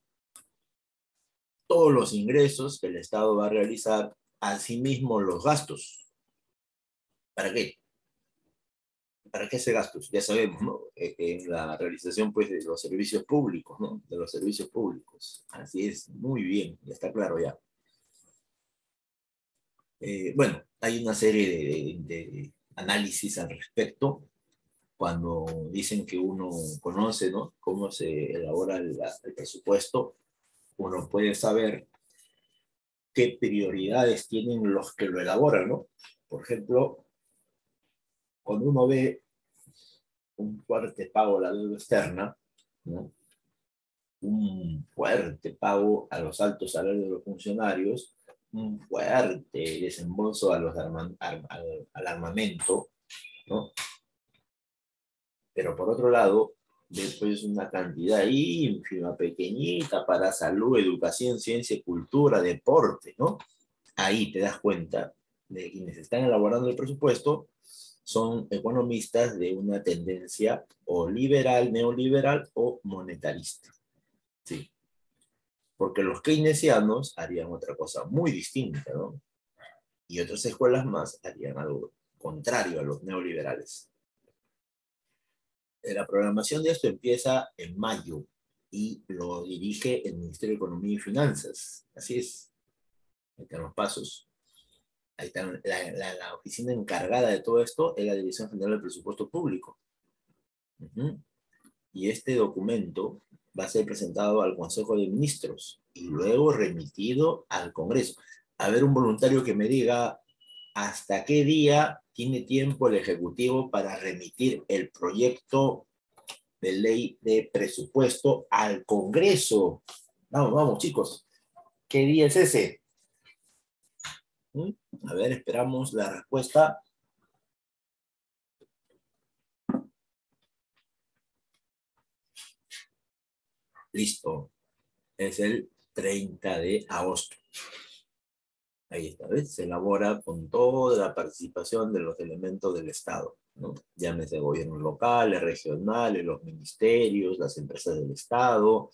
todos los ingresos que el Estado va a realizar, asimismo los gastos. ¿Para qué? ¿Para qué hace gastos? Ya sabemos, ¿no? En la realización, pues, de los servicios públicos, ¿no? De los servicios públicos. Así es, muy bien, ya está claro ya. Eh, bueno, hay una serie de, de, de análisis al respecto. Cuando dicen que uno conoce, ¿no? Cómo se elabora el, el presupuesto, uno puede saber qué prioridades tienen los que lo elaboran, ¿no? Por ejemplo, cuando uno ve un fuerte pago a la deuda externa, ¿no? Un fuerte pago a los altos salarios de los funcionarios, un fuerte desembolso a los arma, al, al, al armamento, ¿no? Pero por otro lado, después una cantidad ínfima, pequeñita para salud, educación, ciencia, cultura, deporte, ¿no? Ahí te das cuenta de quienes están elaborando el presupuesto son economistas de una tendencia o liberal, neoliberal o monetarista. Sí. Porque los keynesianos harían otra cosa muy distinta, ¿no? Y otras escuelas más harían algo contrario a los neoliberales. La programación de esto empieza en mayo y lo dirige el Ministerio de Economía y Finanzas. Así es. Ahí están los pasos. Ahí está, la, la, la oficina encargada de todo esto es la Dirección General del Presupuesto Público. Uh-huh. Y este documento va a ser presentado al Consejo de Ministros y luego remitido al Congreso. A ver, un voluntario que me diga hasta qué día tiene tiempo el Ejecutivo para remitir el proyecto de ley de presupuesto al Congreso. Vamos, vamos, chicos. ¿Qué día es ese? ¿Mm? A ver, esperamos la respuesta. Listo. Es el treinta de agosto. Ahí está, ¿ves? Se elabora con toda la participación de los elementos del Estado, ¿no? Llámese gobiernos locales, regionales, los ministerios, las empresas del Estado,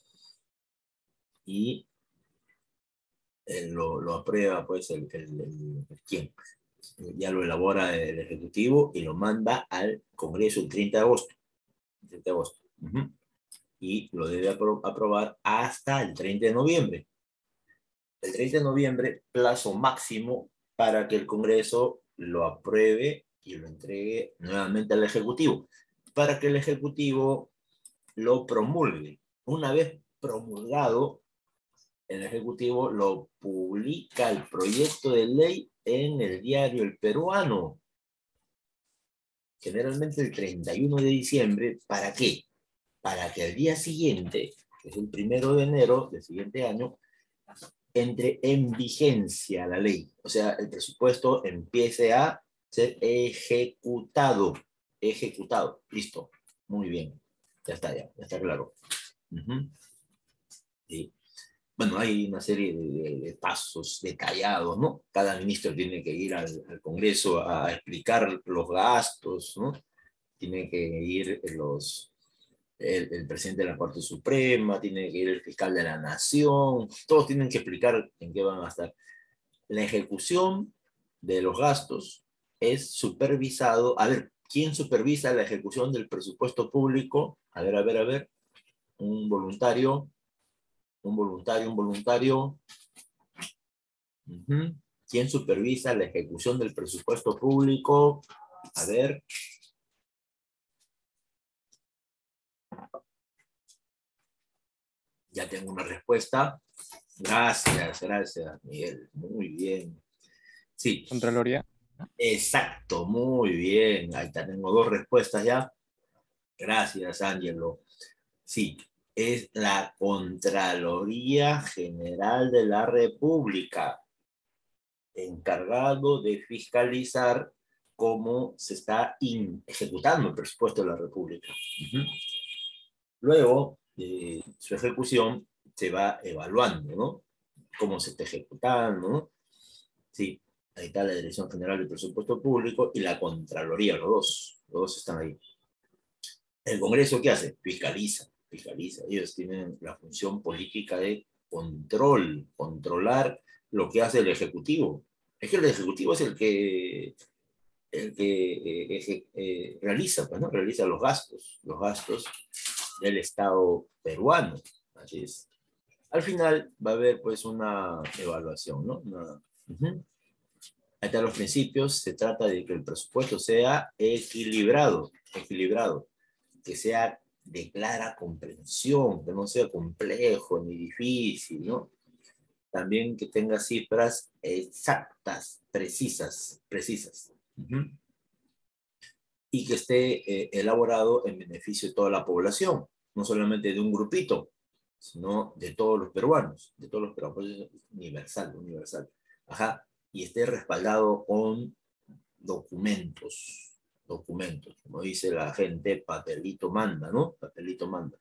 y eh, lo, lo aprueba, pues, el, el, el, el ¿quién? Ya lo elabora el Ejecutivo y lo manda al Congreso el treinta de agosto. El treinta de agosto. Uh-huh. Y lo debe apro aprobar hasta el treinta de noviembre. El treinta de noviembre, plazo máximo para que el Congreso lo apruebe y lo entregue nuevamente al Ejecutivo, para que el Ejecutivo lo promulgue. Una vez promulgado, el Ejecutivo lo publica el proyecto de ley en el diario El Peruano, generalmente el treinta y uno de diciembre. ¿Para qué? Para que al día siguiente, que es el primero de enero del siguiente año, entre en vigencia la ley. O sea, el presupuesto empiece a ser ejecutado. Ejecutado. Listo. Muy bien. Ya está, ya. Ya está claro. Uh-huh. Sí. Bueno, hay una serie de, de pasos detallados, ¿no? Cada ministro tiene que ir al, al Congreso a explicar los gastos, ¿no? Tiene que ir los... El, el presidente de la Corte Suprema, tiene que ir el fiscal de la Nación, todos tienen que explicar en qué van a gastar. La ejecución de los gastos es supervisado. A ver, ¿quién supervisa la ejecución del presupuesto público? A ver, a ver, a ver. Un voluntario, un voluntario, un voluntario. Uh-huh. ¿Quién supervisa la ejecución del presupuesto público? A ver. Ya tengo una respuesta. Gracias, gracias, Miguel. Muy bien. Sí. Contraloría. Exacto, muy bien. Ahí tengo dos respuestas ya. Gracias, Ángelo. Sí, es la Contraloría General de la República, encargado de fiscalizar cómo se está ejecutando el presupuesto de la República. Uh-huh. Luego, de su ejecución se va evaluando, ¿no? Cómo se está ejecutando, ¿no? Sí, ahí está la Dirección General del Presupuesto Público y la Contraloría, los dos, los dos están ahí. ¿El Congreso qué hace? Fiscaliza, fiscaliza. Ellos tienen la función política de control, controlar lo que hace el Ejecutivo. Es que el Ejecutivo es el que, el que eh, eh, realiza, pues, ¿no? Realiza los gastos, los gastos del Estado peruano. Así es. Al final va a haber, pues, una evaluación, ¿no? Una, uh-huh. Ahí están los principios. Se trata de que el presupuesto sea equilibrado, equilibrado, que sea de clara comprensión, que no sea complejo ni difícil, ¿no? También que tenga cifras exactas, precisas, precisas. Uh-huh. Y que esté eh, elaborado en beneficio de toda la población, no solamente de un grupito, sino de todos los peruanos, de todos los peruanos, universal, universal. Ajá, y esté respaldado con documentos, documentos, como dice la gente, papelito manda, ¿no? Papelito manda.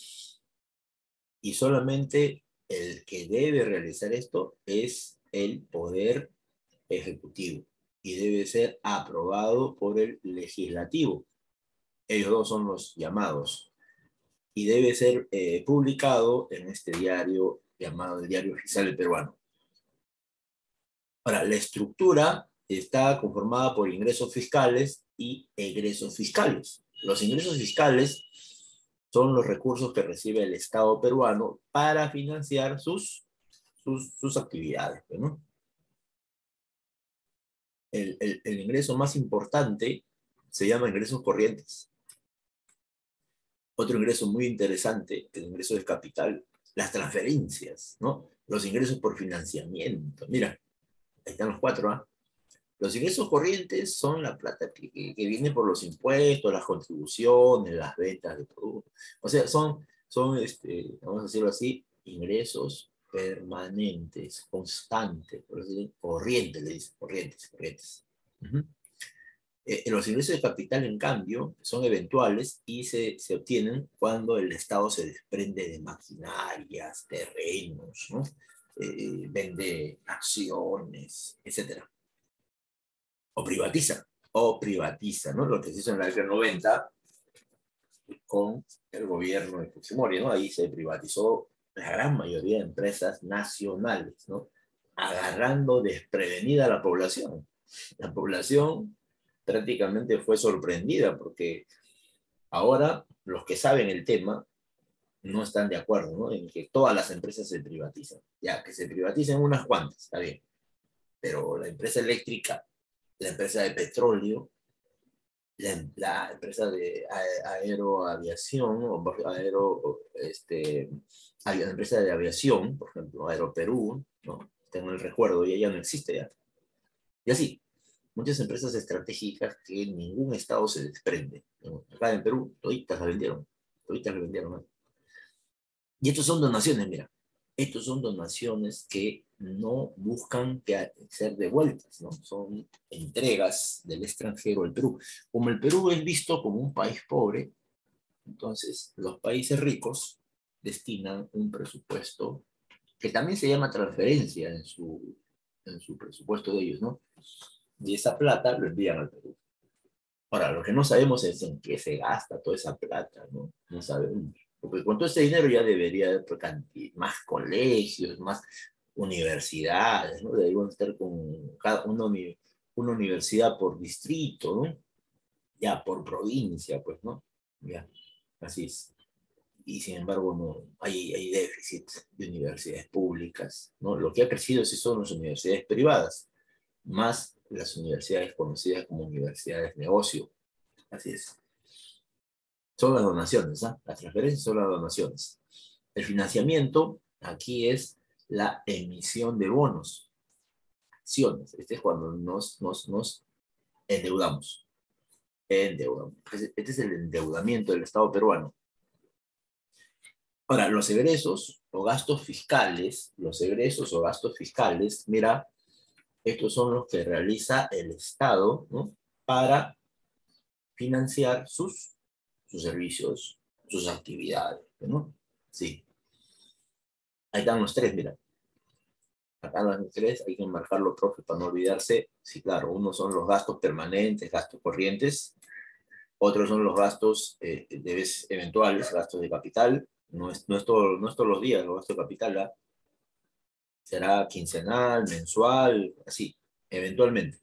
Y solamente el que debe realizar esto es el Poder Ejecutivo y debe ser aprobado por el Legislativo. Ellos dos son los llamados. Y debe ser eh, publicado en este diario llamado el Diario Oficial del Peruano. Ahora, la estructura está conformada por ingresos fiscales y egresos fiscales. Los ingresos fiscales son los recursos que recibe el Estado peruano para financiar sus, sus, sus actividades, ¿no? el, el, el ingreso más importante se llama ingresos corrientes. Otro ingreso muy interesante, el ingreso del capital, las transferencias, ¿no? Los ingresos por financiamiento. Mira, ahí están los cuatro, ¿ah? Los ingresos corrientes son la plata que, que, que viene por los impuestos, las contribuciones, las ventas de productos. O sea, son, son este, vamos a decirlo así, ingresos permanentes, constantes, por decir, corrientes, le dicen, corrientes, corrientes. Uh-huh. Eh, los ingresos de capital, en cambio, son eventuales y se, se obtienen cuando el Estado se desprende de maquinarias, terrenos, ¿no? Eh, vende acciones, etcétera. O privatiza, o privatiza, ¿no? Lo que se hizo en la década noventa con el gobierno de Fujimori, ¿no? Ahí se privatizó la gran mayoría de empresas nacionales, ¿no? Agarrando desprevenida a la población. La población prácticamente fue sorprendida porque ahora los que saben el tema no están de acuerdo, ¿no? En que todas las empresas se privatizan. Ya, que se privaticen unas cuantas, está bien. Pero la empresa eléctrica, la empresa de petróleo, la, la empresa de aeroaviación, o aero, este, la empresa de aviación, por ejemplo, Aeroperú, ¿no? Tengo el recuerdo y ya no existe ya. Y así, muchas empresas estratégicas que ningún estado se desprende. Acá en Perú, toditas la vendieron, toditas la vendieron, ¿no? Y estos son donaciones, mira. Estos son donaciones que no buscan que ser devueltas, ¿no? Son entregas del extranjero al Perú. Como el Perú es visto como un país pobre, entonces los países ricos destinan un presupuesto que también se llama transferencia en su, en su presupuesto de ellos, ¿no? Y esa plata lo envían al Perú. Ahora, lo que no sabemos es en qué se gasta toda esa plata, ¿no? No sabemos. Porque con todo ese dinero ya debería haber más colegios, más universidades, ¿no? Deberían estar con cada una, una universidad por distrito, ¿no? Ya por provincia, pues, ¿no? Ya, así es. Y sin embargo, no, hay, hay déficit de universidades públicas, ¿no? Lo que ha crecido sí son las universidades privadas, más las universidades conocidas como universidades de negocio. Así es. Son las donaciones, ¿eh? Las transferencias son las donaciones. El financiamiento, aquí es la emisión de bonos, acciones. Este es cuando nos, nos, nos endeudamos. endeudamos. Este es el endeudamiento del Estado peruano. Ahora, los egresos o gastos fiscales, los egresos o gastos fiscales, mira, estos son los que realiza el Estado, ¿no? Para financiar sus, sus servicios, sus actividades, ¿no? Sí. Ahí están los tres, mira. Acá los tres hay que marcarlo, profe, para no olvidarse. Sí, claro, uno son los gastos permanentes, gastos corrientes. Otros son los gastos eh, de vez eventuales, gastos de capital. No es, no es, todo, no es todos los días los gastos de capital, ¿eh? Será quincenal, mensual, así, eventualmente.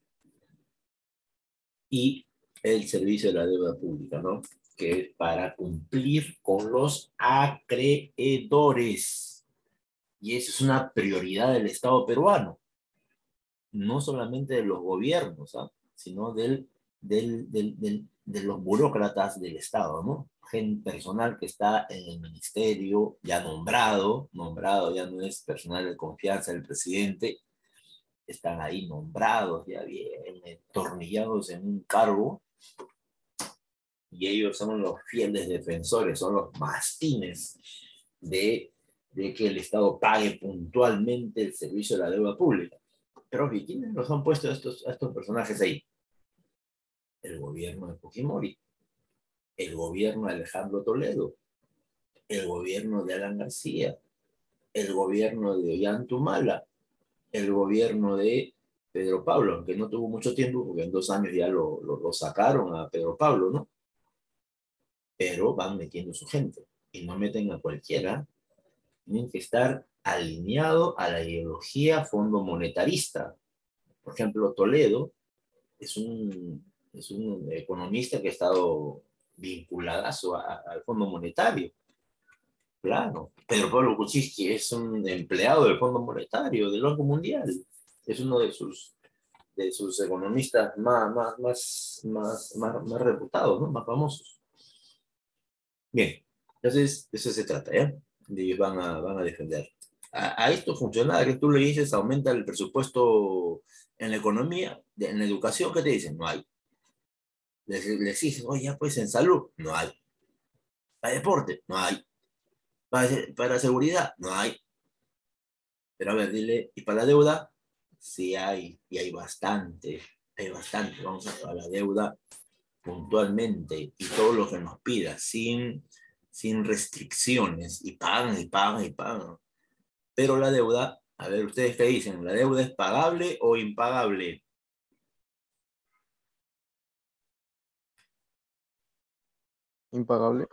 Y el servicio de la deuda pública, ¿no? Que es para cumplir con los acreedores. Y eso es una prioridad del Estado peruano. No solamente de los gobiernos, ¿eh? Sino del, del, del, del, de los burócratas del Estado, ¿no? Gente personal que está en el ministerio, ya nombrado, nombrado, ya no es personal de confianza del presidente, están ahí nombrados, ya bien entornillados en un cargo, y ellos son los fieles defensores, son los mastines de, de que el Estado pague puntualmente el servicio de la deuda pública. Pero, ¿quiénes los han puesto a estos, a estos personajes ahí? El gobierno de Fujimori, el gobierno de Alejandro Toledo, el gobierno de Alan García, el gobierno de Ollantumala, el gobierno de Pedro Pablo, aunque no tuvo mucho tiempo, porque en dos años ya lo, lo, lo sacaron a Pedro Pablo, ¿no? Pero van metiendo su gente, y no meten a cualquiera, tienen que estar alineado a la ideología fondo monetarista. Por ejemplo, Toledo es un, es un economista que ha estado vinculadazo a, al Fondo Monetario. Claro. Pedro Pablo Kuczynski es un empleado del Fondo Monetario, del Banco Mundial. Es uno de sus, de sus economistas más, más, más, más, más, más reputados, ¿no? Más famosos. Bien, entonces, de eso se trata, ¿ya? De ellos van a, van a defender. A, a estos funcionarios, tú le dices, aumenta el presupuesto en la economía, de, en la educación, ¿qué te dicen? No hay. Les, les dicen, oye, ya pues en salud, no hay. Para deporte, no hay. Para, para seguridad, no hay. Pero a ver, dile, ¿y para la deuda? Sí hay, y hay bastante, hay bastante. Vamos a, a la deuda puntualmente y todo lo que nos pida, sin, sin restricciones, y pagan, y pagan, y pagan. Pero la deuda, a ver, ¿ustedes qué dicen? ¿La deuda es pagable o impagable? Impagable.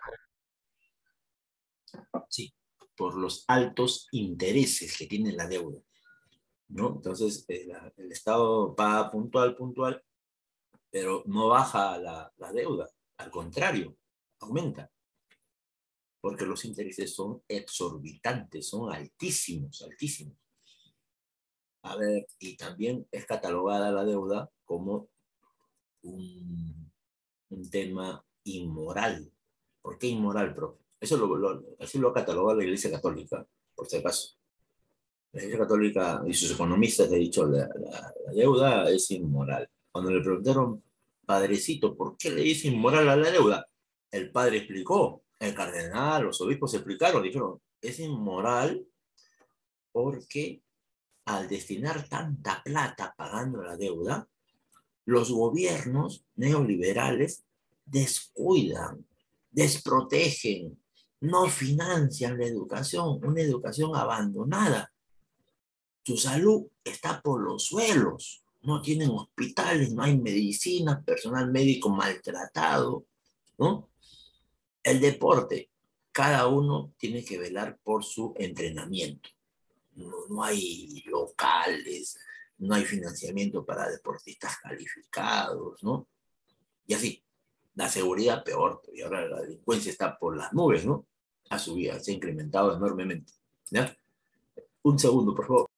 Sí, por los altos intereses que tiene la deuda, ¿no? Entonces, el, el Estado paga puntual, puntual, pero no baja la, la deuda, al contrario, aumenta, porque los intereses son exorbitantes, son altísimos, altísimos. A ver, y también es catalogada la deuda como un, un tema inmoral. ¿Por qué inmoral, profe? Eso lo, lo, así lo ha catalogado la Iglesia Católica, por si acaso. La Iglesia Católica y sus economistas han dicho la, la, la deuda es inmoral. Cuando le preguntaron, padrecito, ¿por qué le dice inmoral a la deuda? El padre explicó, el cardenal, los obispos explicaron, dijeron, es inmoral porque al destinar tanta plata pagando la deuda, los gobiernos neoliberales descuidan, desprotegen, no financian la educación, una educación abandonada. Su salud está por los suelos, no tienen hospitales, no hay medicina, personal médico maltratado, ¿no? El deporte, cada uno tiene que velar por su entrenamiento. No, no hay locales, no hay financiamiento para deportistas calificados, ¿no? Y así, la seguridad peor, y ahora la delincuencia está por las nubes, ¿no? Ha subido, se ha incrementado enormemente, ¿ya? Un segundo, por favor.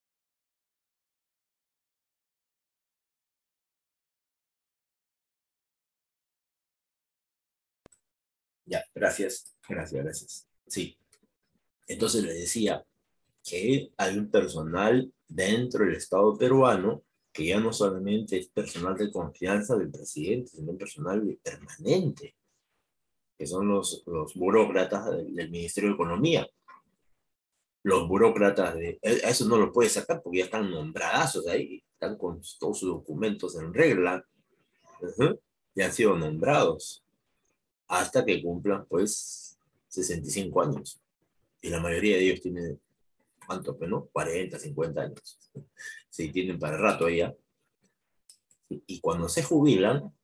Ya, gracias, gracias, gracias. Sí, entonces le decía que hay un personal dentro del Estado peruano que ya no solamente es personal de confianza del presidente, sino un personal permanente, que son los, los burócratas del, del Ministerio de Economía. Los burócratas, de, a eso no lo puede sacar porque ya están nombradazos ahí, están con todos sus documentos en regla, uh-huh, ya han sido nombrados hasta que cumplan, pues, sesenta y cinco años. Y la mayoría de ellos tienen, ¿cuánto? Pues, ¿no? cuarenta, cincuenta años. Sí, tienen para rato ya. Y cuando se jubilan,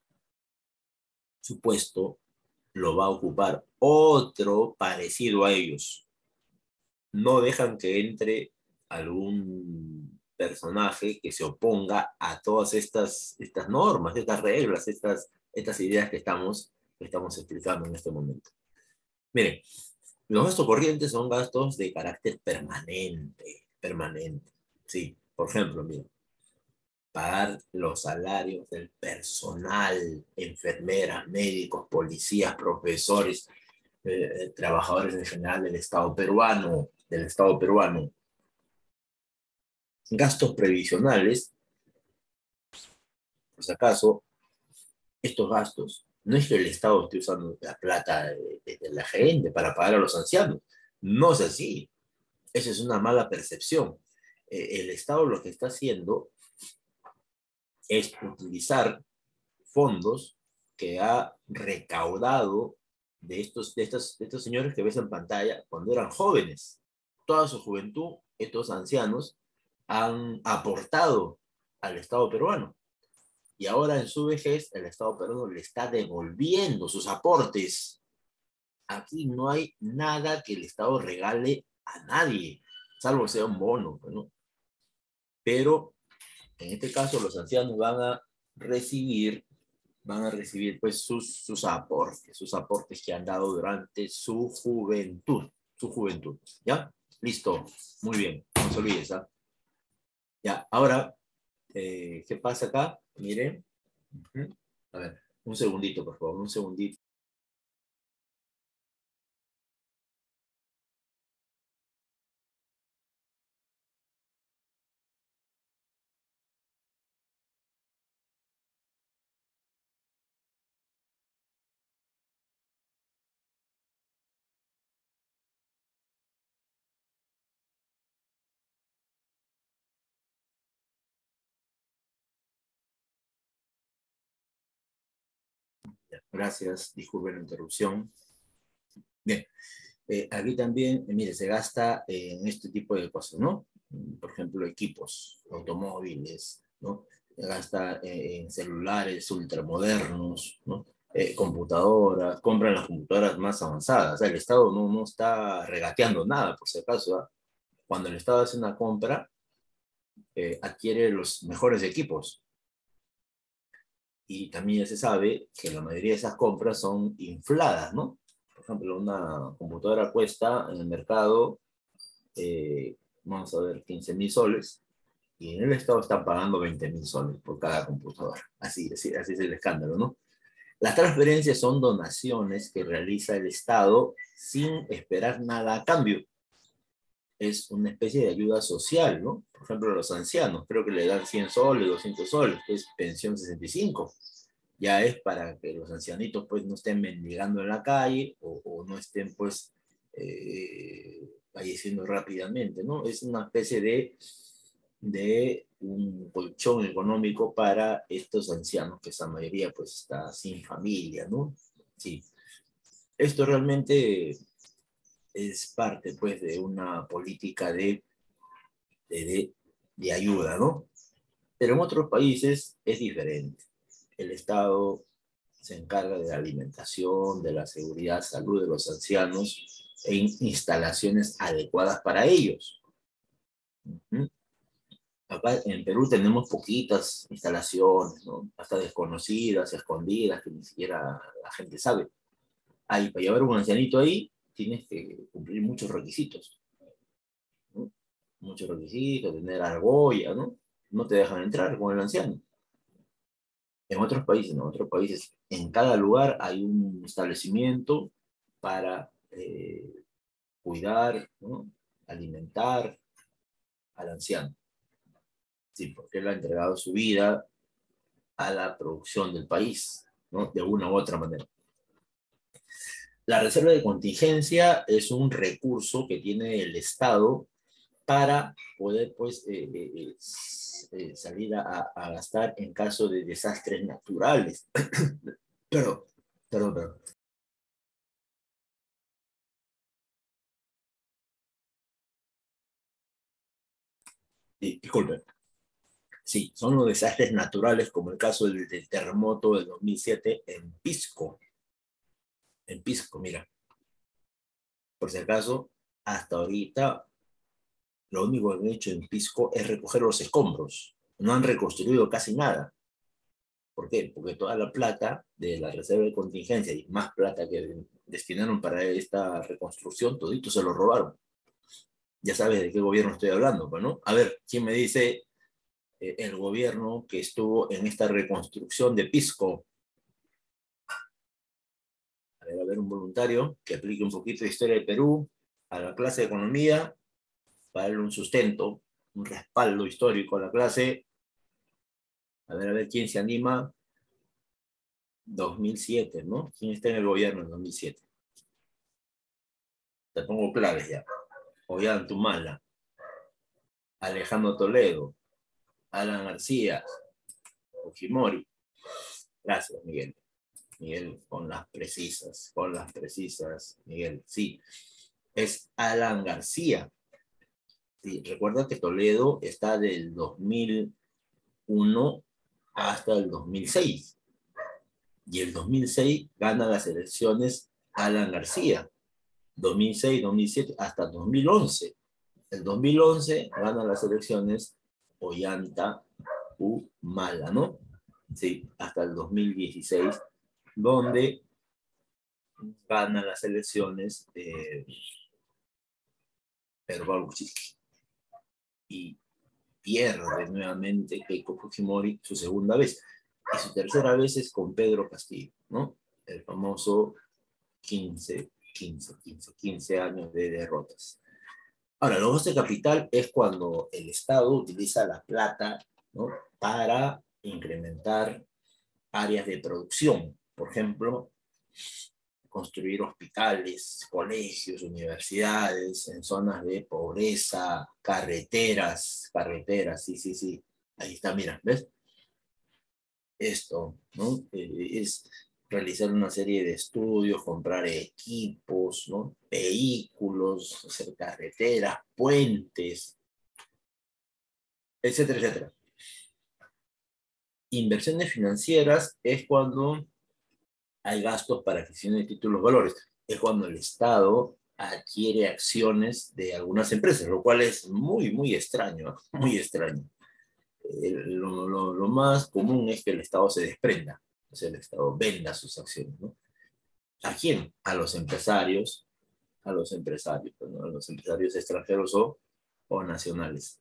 su puesto lo va a ocupar otro parecido a ellos. No dejan que entre algún personaje que se oponga a todas estas, estas normas, estas reglas, estas, estas ideas que estamos, que estamos explicando en este momento. Miren, los gastos corrientes son gastos de carácter permanente, permanente. Sí, por ejemplo, miren, pagar los salarios del personal, enfermeras, médicos, policías, profesores, eh, trabajadores en general del Estado peruano, del Estado peruano. Gastos previsionales, por si acaso, estos gastos, no es que el Estado esté usando la plata de, de, de la gente para pagar a los ancianos, no es así, esa es una mala percepción. Eh, el Estado lo que está haciendo es utilizar fondos que ha recaudado de estos, de, estos, de estos señores que ves en pantalla cuando eran jóvenes. Toda su juventud, estos ancianos han aportado al Estado peruano. Y ahora en su vejez, el Estado peruano le está devolviendo sus aportes. Aquí no hay nada que el Estado regale a nadie, salvo sea un bono, ¿no? Pero en este caso los ancianos van a recibir, van a recibir pues sus, sus aportes, sus aportes que han dado durante su juventud, su juventud, ¿ya? Listo, muy bien, no se olvides, ¿ah? Ya, ahora eh, ¿qué pasa acá? Miren. Uh-huh. A ver, un segundito, por favor, un segundito. Gracias, disculpen la interrupción. Bien, eh, aquí también, eh, mire, se gasta eh, en este tipo de cosas, ¿no? Por ejemplo, equipos, automóviles, ¿no? Se gasta eh, en celulares ultramodernos, ¿no? Eh, computadoras, compran las computadoras más avanzadas. O sea, el Estado no, no está regateando nada, por si acaso. ¿eh? Cuando el Estado hace una compra, eh, adquiere los mejores equipos. Y también ya se sabe que la mayoría de esas compras son infladas, ¿no? Por ejemplo, una computadora cuesta en el mercado, eh, vamos a ver, quince mil soles, y en el Estado están pagando veinte mil soles por cada computadora. Así, así, así es el escándalo, ¿no? Las transferencias son donaciones que realiza el Estado sin esperar nada a cambio. Es una especie de ayuda social, ¿no? Por ejemplo, a los ancianos, creo que le dan cien soles, doscientos soles, que es pensión sesenta y cinco. Ya es para que los ancianitos pues no estén mendigando en la calle o, o no estén pues eh, falleciendo rápidamente, ¿no? Es una especie de, de un colchón económico para estos ancianos, que esa mayoría pues está sin familia, ¿no? Sí. Esto realmente es parte pues de una política de, de, de, de ayuda, ¿no? Pero en otros países es diferente. El Estado se encarga de la alimentación, de la seguridad, salud de los ancianos en instalaciones adecuadas para ellos. Uh-huh. Acá en Perú tenemos poquitas instalaciones, ¿no? Hasta desconocidas, escondidas, que ni siquiera la gente sabe. Ahí, para llevar un ancianito ahí, tienes que cumplir muchos requisitos, ¿no? Muchos requisitos, tener argolla, ¿no? No te dejan entrar con el anciano. En otros países, en otros países, en cada lugar hay un establecimiento para eh, cuidar, ¿no? Alimentar al anciano. Sí, porque él ha entregado su vida a la producción del país, ¿no? De una u otra manera. La reserva de contingencia es un recurso que tiene el Estado para poder, pues, eh, eh, eh, salir a, a gastar en caso de desastres naturales. Pero, perdón, perdón. Disculpen. Sí, son los desastres naturales, como el caso del, del terremoto del dos mil siete en Pisco. En Pisco, mira. Por si acaso, hasta ahorita, lo único que han hecho en Pisco es recoger los escombros. No han reconstruido casi nada. ¿Por qué? Porque toda la plata de la reserva de contingencia y más plata que destinaron para esta reconstrucción, todito se lo robaron. Ya sabes de qué gobierno estoy hablando, ¿no? A ver, ¿quién me dice eh, el gobierno que estuvo en esta reconstrucción de Pisco? A ver, a ver, un voluntario que aplique un poquito de historia de Perú a la clase de economía para darle un sustento, un respaldo histórico a la clase. A ver, a ver, ¿quién se anima? dos mil siete, ¿no? ¿Quién está en el gobierno en dos mil siete? Te pongo claves ya. Ollantumala, Alejandro Toledo, Alan García, Fujimori. Gracias, Miguel. Miguel, con las precisas, con las precisas, Miguel. Sí, es Alan García. Sí, recuerda que Toledo está del dos mil uno hasta el dos mil seis. Y el dos mil seis gana las elecciones Alan García. dos mil seis, dos mil siete, hasta dos mil once. El dos mil once gana las elecciones Ollanta Humala, ¿no? Sí, hasta el dos mil dieciséis, donde gana las elecciones eh, Pedro Pablo Kuczynski. Y pierde nuevamente Keiko Fujimori su segunda vez. Y su tercera vez es con Pedro Castillo, ¿no? El famoso quince, quince, quince, quince años de derrotas. Ahora, los de capital es cuando el Estado utiliza la plata, ¿no?, para incrementar áreas de producción. Por ejemplo, construir hospitales, colegios, universidades en zonas de pobreza, carreteras, carreteras, sí, sí, sí. Ahí está, mira, ¿ves? Esto, ¿no? Eh, es realizar una serie de estudios, comprar equipos, ¿no?, vehículos, hacer carreteras, puentes, etcétera, etcétera. Inversiones financieras es cuando hay gastos para adquisición de títulos valores. Es cuando el Estado adquiere acciones de algunas empresas, lo cual es muy, muy extraño, muy extraño. Eh, lo, lo, lo más común es que el Estado se desprenda, o sea, el Estado venda sus acciones, ¿no? ¿A quién? A los empresarios, a los empresarios, ¿no?, a los empresarios extranjeros o, o nacionales.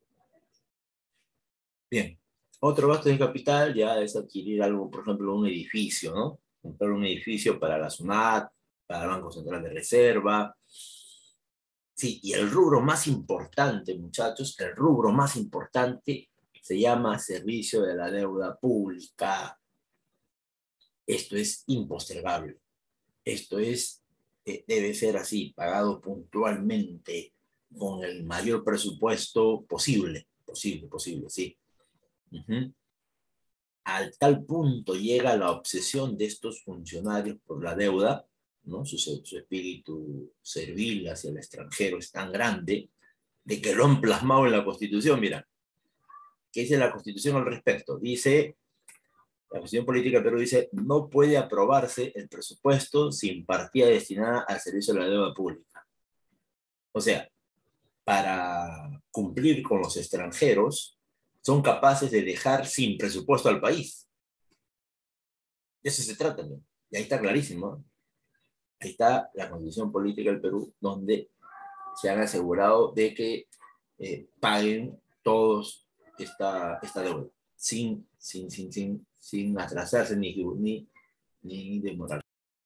Bien, otro gasto de capital ya es adquirir algo, por ejemplo, un edificio, ¿no? Comprar un edificio para la SUNAT, para el Banco Central de Reserva. Sí, y el rubro más importante, muchachos, el rubro más importante se llama servicio de la deuda pública. Esto es impostergable. Esto es, eh, debe ser así, pagado puntualmente, con el mayor presupuesto posible. Posible, posible, sí. Uh-huh. Al tal punto llega la obsesión de estos funcionarios por la deuda, ¿no? Su, su espíritu servil hacia el extranjero es tan grande, de que lo han plasmado en la Constitución. Mira, ¿qué dice la Constitución al respecto? Dice, la Constitución Política del Perú dice, no puede aprobarse el presupuesto sin partida destinada al servicio de la deuda pública. O sea, para cumplir con los extranjeros, son capaces de dejar sin presupuesto al país. De eso se trata, ¿no? Y ahí está clarísimo, ¿no? Ahí está la Constitución Política del Perú, donde se han asegurado de que eh, paguen todos esta, esta deuda, sin, sin, sin, sin, sin atrasarse ni, ni, ni demorar.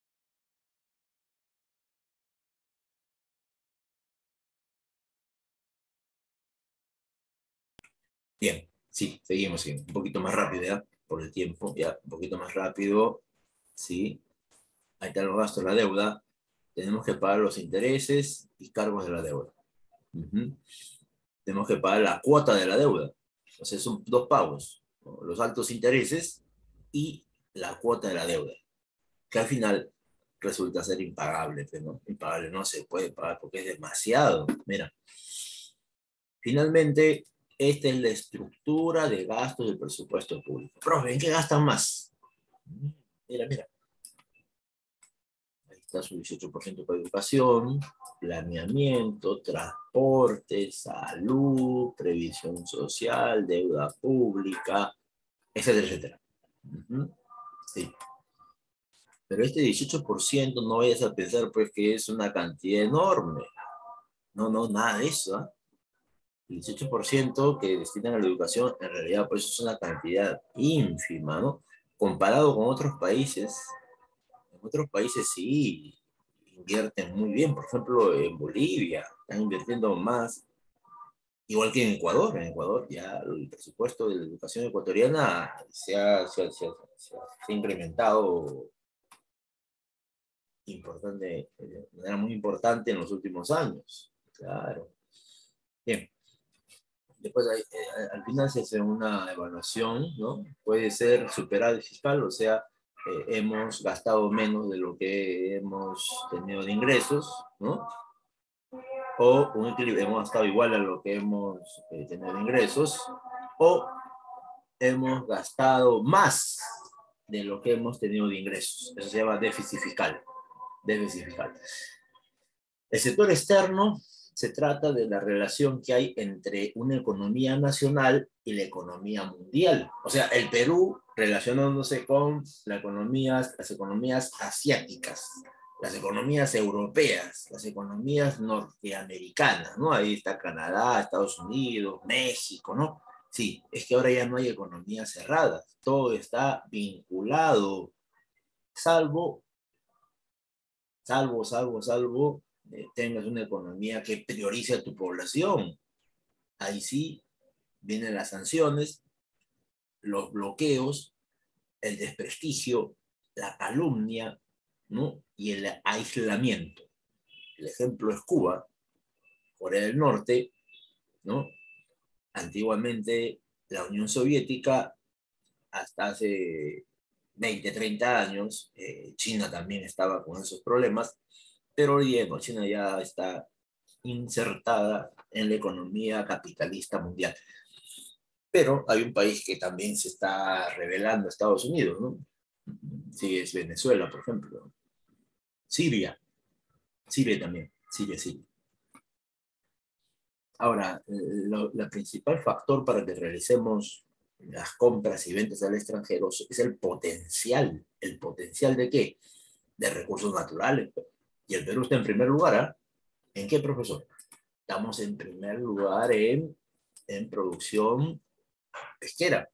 Bien, sí, seguimos, seguimos. Un poquito más rápido, ¿ya? Por el tiempo, ya, un poquito más rápido, ¿sí? Ahí está los gastos de la deuda. Tenemos que pagar los intereses y cargos de la deuda. Uh-huh. Tenemos que pagar la cuota de la deuda. O sea, son dos pagos, ¿no? Los altos intereses y la cuota de la deuda, que al final resulta ser impagable, ¿no? Impagable, no se puede pagar porque es demasiado. Mira, finalmente, esta es la estructura de gastos del presupuesto público. Profe, ¿en qué gastan más? Mira, mira. Ahí está su dieciocho por ciento para educación, planeamiento, transporte, salud, previsión social, deuda pública, etcétera, etcétera. Uh-huh. Sí. Pero este dieciocho por ciento no vayas a pensar pues que es una cantidad enorme. No, no, nada de eso, ¿eh? El dieciocho por ciento que destinan a la educación, en realidad, pues es una cantidad ínfima, ¿no? Comparado con otros países, en otros países sí invierten muy bien. Por ejemplo, en Bolivia están invirtiendo más, igual que en Ecuador. En Ecuador ya el presupuesto de la educación ecuatoriana se ha, se ha, se ha, se ha incrementado importante, de manera muy importante en los últimos años. Claro. Bien. Después eh, al final se hace una evaluación, ¿no? Puede ser superávit fiscal, o sea, eh, hemos gastado menos de lo que hemos tenido de ingresos, ¿no? O un equilibrio, hemos gastado igual a lo que hemos eh, tenido de ingresos, o hemos gastado más de lo que hemos tenido de ingresos. Eso se llama déficit fiscal. Déficit fiscal. El sector externo se trata de la relación que hay entre una economía nacional y la economía mundial. O sea, el Perú relacionándose con la economía, las economías asiáticas, las economías europeas, las economías norteamericanas, ¿no? Ahí está Canadá, Estados Unidos, México, ¿no? Sí, es que ahora ya no hay economías cerradas, todo está vinculado, salvo, salvo, salvo, salvo, eh, tengas una economía que priorice a tu población. Ahí sí vienen las sanciones, los bloqueos, el desprestigio, la calumnia, ¿no? Y el aislamiento. El ejemplo es Cuba, Corea del Norte, ¿no? Antiguamente la Unión Soviética, hasta hace veinte, treinta años, eh, China también estaba con esos problemas, pero hoy día no, China ya está insertada en la economía capitalista mundial. Pero hay un país que también se está revelando, Estados Unidos, ¿no? Sí, es Venezuela, por ejemplo. Siria, Siria también, Siria, Siria. Ahora, el principal factor para que realicemos las compras y ventas al extranjero es el potencial. ¿El potencial de qué? De recursos naturales. Y el Perú está en primer lugar, ¿eh? ¿En qué, profesor? Estamos en primer lugar en, en producción pesquera,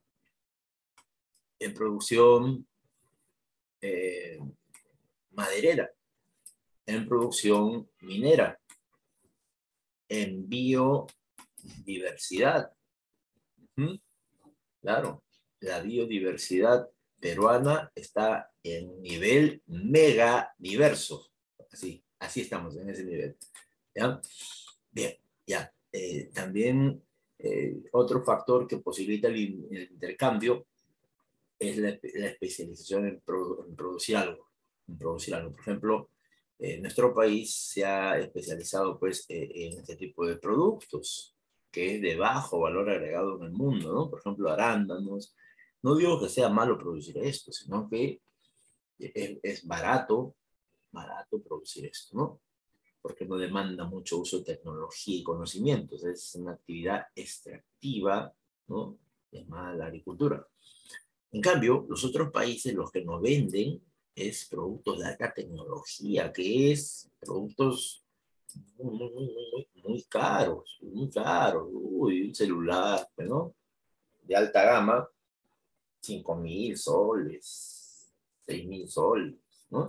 en producción eh, maderera, en producción minera, en biodiversidad. ¿Mm? Claro, la biodiversidad peruana está en nivel mega diverso. Así, así estamos en ese nivel. ¿Ya? Bien, ya. Eh, también eh, otro factor que posibilita el, el intercambio es la, la especialización en, produ en, producir algo, en producir algo. Por ejemplo, eh, nuestro país se ha especializado pues, eh, en este tipo de productos, que es de bajo valor agregado en el mundo, ¿no? Por ejemplo, arándanos. No digo que sea malo producir esto, sino que es, es barato, barato producir esto, ¿no? Porque no demanda mucho uso de tecnología y conocimientos. Es una actividad extractiva, ¿no? Llamada la agricultura. En cambio, los otros países, los que nos venden, es productos de alta tecnología, que es productos muy, muy, muy, muy caros, muy caros. Uy, un celular, ¿no? De alta gama, cinco mil soles, seis mil soles, ¿no?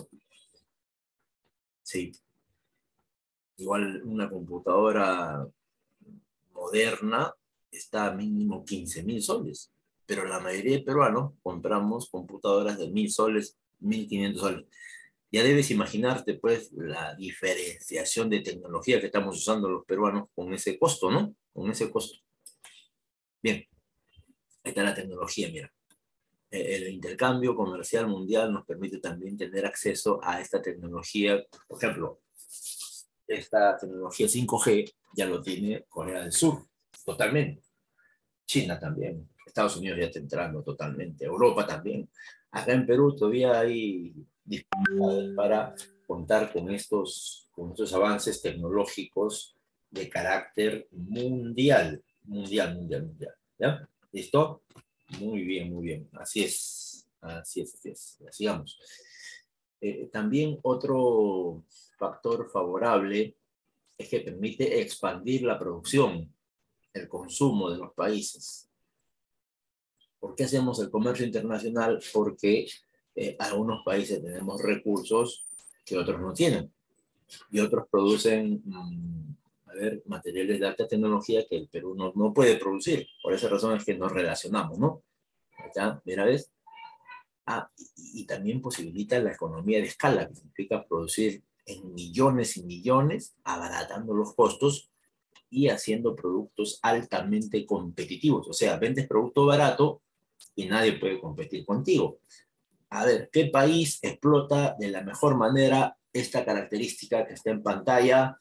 Sí. Igual una computadora moderna está a mínimo quince mil soles, pero la mayoría de peruanos compramos computadoras de mil soles, mil quinientos soles. Ya debes imaginarte, pues, la diferenciación de tecnología que estamos usando los peruanos con ese costo, ¿no? Con ese costo. Bien, ahí está la tecnología, mira. El intercambio comercial mundial nos permite también tener acceso a esta tecnología. Por ejemplo, esta tecnología cinco G ya lo tiene Corea del Sur, totalmente. China también. Estados Unidos ya está entrando totalmente. Europa también. Acá en Perú todavía hay dificultades para contar con estos, con estos avances tecnológicos de carácter mundial. Mundial, mundial, mundial. ¿Ya? ¿Listo? Muy bien, muy bien. Así es. Así es, así es. Sigamos. Eh, también otro factor favorable es que permite expandir la producción, el consumo de los países. ¿Por qué hacemos el comercio internacional? Porque eh, algunos países tenemos recursos que otros no tienen y otros producen mmm, a ver, materiales de alta tecnología que el Perú no, no puede producir. Por esa razón es que nos relacionamos, ¿no? ¿Ya? Mira, ¿ves? Ah, y, y también posibilita la economía de escala, que significa producir en millones y millones, abaratando los costos y haciendo productos altamente competitivos. O sea, vendes producto barato y nadie puede competir contigo. A ver, ¿qué país explota de la mejor manera esta característica que está en pantalla?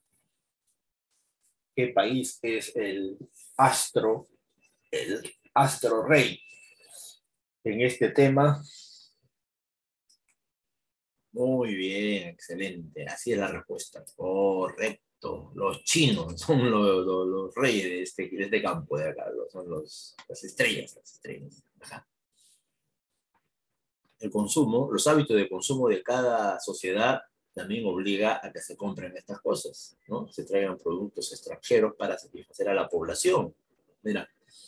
¿Qué país es el astro, el astro rey en este tema? Muy bien, excelente. Así es la respuesta. Correcto. Los chinos son los, los, los reyes de este, de este campo de acá. Son los, las estrellas. Las estrellas. Ajá. El consumo, los hábitos de consumo de cada sociedad también obliga a que se compren estas cosas, ¿no? Se traigan productos extranjeros para satisfacer a la población. Mira,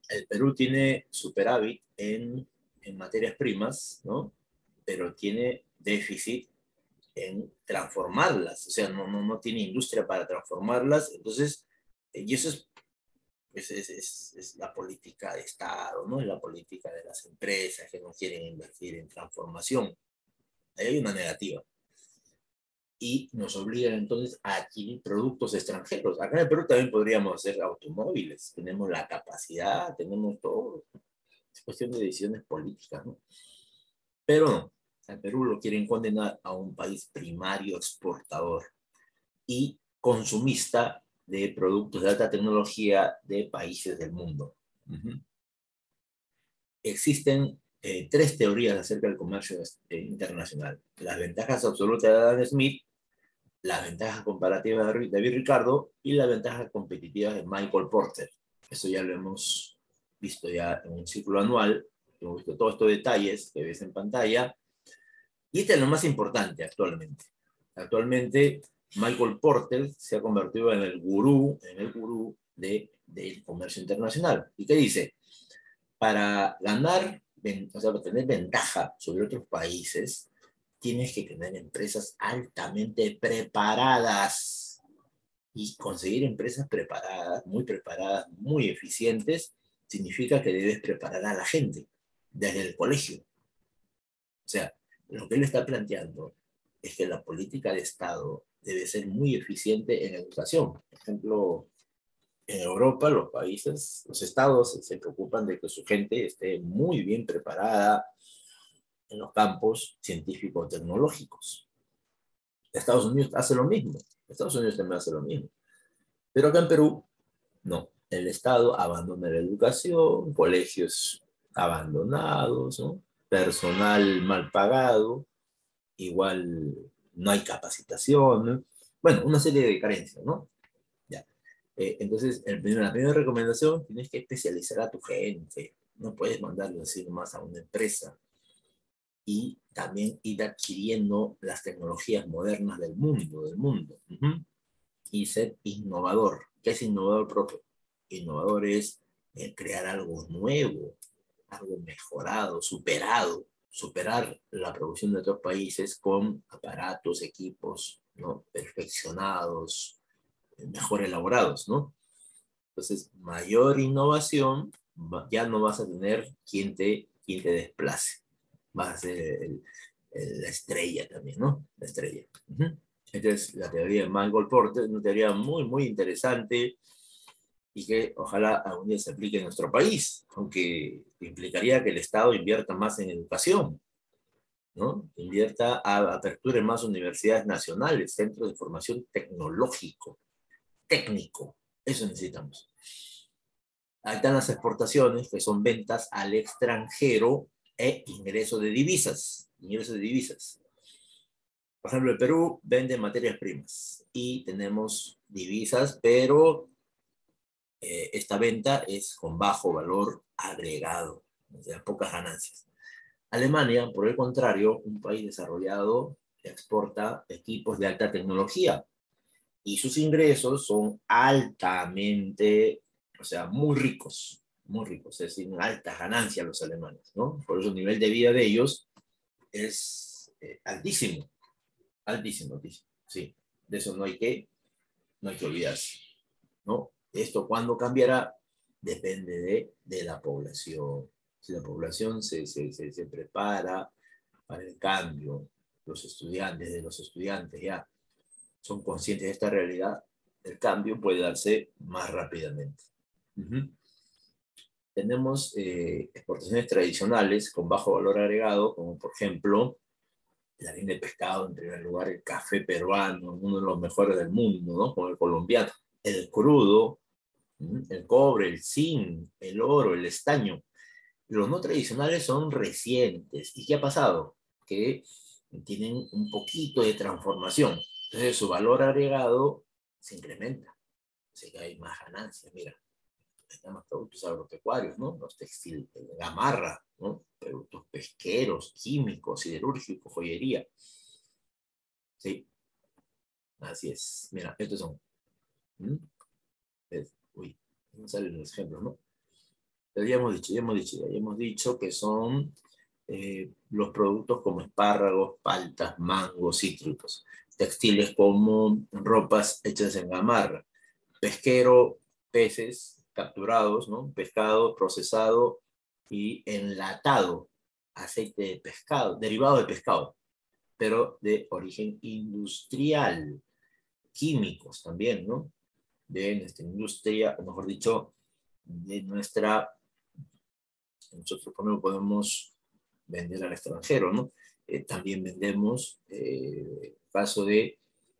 el Perú tiene superávit en, en materias primas, ¿no? Pero tiene déficit en transformarlas, o sea, no, no, no tiene industria para transformarlas, entonces, y eso es, pues es, es, es la política de Estado, ¿no? Es la política de las empresas que no quieren invertir en transformación. Ahí hay una negativa. Y nos obligan entonces a adquirir productos extranjeros. Acá en el Perú también podríamos hacer automóviles, tenemos la capacidad, tenemos todo. Es cuestión de decisiones políticas, ¿no? Pero no, al Perú lo quieren condenar a un país primario exportador y consumista de productos de alta tecnología de países del mundo. Uh-huh. Existen eh, tres teorías acerca del comercio eh, internacional. Las ventajas absolutas de Adam Smith, las ventajas comparativas de David Ricardo y las ventajas competitivas de Michael Porter. Eso ya lo hemos visto ya en un ciclo anual, hemos visto todos estos detalles que ves en pantalla. Y este es lo más importante actualmente. Actualmente, Michael Porter se ha convertido en el gurú, en el gurú de, del comercio internacional. ¿Y qué dice? Para ganar, o sea, para tener ventaja sobre otros países, tienes que tener empresas altamente preparadas. Y conseguir empresas preparadas, muy preparadas, muy eficientes, significa que debes preparar a la gente desde el colegio. O sea, lo que él está planteando es que la política de Estado debe ser muy eficiente en educación. Por ejemplo, en Europa, los países, los estados se preocupan de que su gente esté muy bien preparada en los campos científicos tecnológicos. Estados Unidos hace lo mismo. Estados Unidos también hace lo mismo. Pero acá en Perú, no. El Estado abandona la educación, colegios abandonados, ¿no? Personal mal pagado, igual no hay capacitación, ¿no? Bueno, una serie de carencias, ¿no? Ya. Eh, entonces, el primer, la primera recomendación, tienes que especializar a tu gente, no puedes mandarlo así nomás a una empresa. Y también ir adquiriendo las tecnologías modernas del mundo, del mundo. Uh-huh. Y ser innovador. ¿Qué es innovador propio? Innovador es eh, crear algo nuevo, algo mejorado, superado, superar la producción de otros países con aparatos, equipos, ¿no? Perfeccionados, mejor elaborados, ¿no? Entonces, mayor innovación, ya no vas a tener quien te, quien te desplace. Vas a ser el, el, la estrella también, ¿no? La estrella. Uh-huh. Entonces, la teoría de Michael Porter es una teoría muy, muy interesante y que ojalá algún día se aplique en nuestro país, aunque implicaría que el Estado invierta más en educación, ¿no? Invierta, a, aperture más universidades nacionales, centros de formación tecnológico, técnico. Eso necesitamos. Ahí están las exportaciones, que son ventas al extranjero e ingreso de divisas. Ingreso de divisas. Por ejemplo, el Perú vende materias primas y tenemos divisas, pero eh, esta venta es con bajo valor agregado, o sea, pocas ganancias. Alemania, por el contrario, un país desarrollado, exporta equipos de alta tecnología y sus ingresos son altamente, o sea, muy ricos, muy ricos, es decir, altas ganancias los alemanes, ¿no? Por eso el nivel de vida de ellos es eh, altísimo, altísimo, altísimo, sí. De eso no hay que, no hay que olvidarse, ¿no? Esto cuándo cambiará depende de, de la población. Si la población se, se, se, se prepara para el cambio, los estudiantes, de los estudiantes ya son conscientes de esta realidad, el cambio puede darse más rápidamente. Uh-huh. Tenemos eh, exportaciones tradicionales con bajo valor agregado, como por ejemplo la harina de pescado, en primer lugar, el café peruano, uno de los mejores del mundo, ¿no? Como el colombiano, el crudo, el cobre, el zinc, el oro, el estaño. Los no tradicionales son recientes. ¿Y qué ha pasado? Que tienen un poquito de transformación. Entonces su valor agregado se incrementa. Así que hay más ganancias. Mira, están los productos agropecuarios, ¿no? Los textiles, gamarra, ¿no? Productos pesqueros, químicos, siderúrgicos, joyería. Sí, así es. Mira, estos son. ¿Mm? Es, uy, no salen los ejemplos, ¿no? Pero ya hemos dicho, ya hemos dicho, ya hemos dicho que son eh, los productos como espárragos, paltas, mangos, cítricos. Textiles como ropas hechas en gamarra. Pesquero, peces capturados, ¿no? Pescado procesado y enlatado. Aceite de pescado, derivado de pescado, pero de origen industrial. Químicos también, ¿no? De nuestra industria, o mejor dicho, de nuestra... Nosotros podemos vender al extranjero, ¿no? Eh, también vendemos, eh, caso de,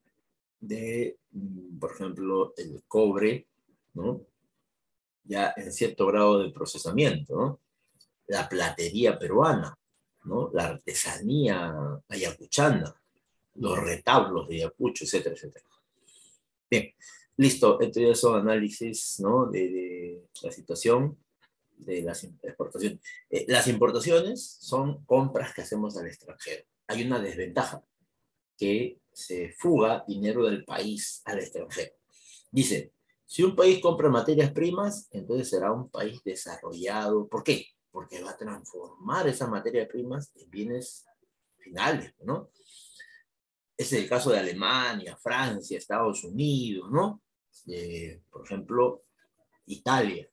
de, por ejemplo, el cobre, ¿no? Ya en cierto grado de procesamiento, ¿no? La platería peruana, ¿no? La artesanía ayacuchana, los retablos de Ayacucho, etcétera, etcétera. Bien, listo. Entonces son análisis, ¿no? de, de la situación de las exportaciones. Eh, las importaciones son compras que hacemos al extranjero. Hay una desventaja, que se fuga dinero del país al extranjero. Dice, si un país compra materias primas, entonces será un país desarrollado. ¿Por qué? Porque va a transformar esas materias primas en bienes finales, ¿no? Ese es el caso de Alemania, Francia, Estados Unidos, ¿no? Eh, por ejemplo, Italia.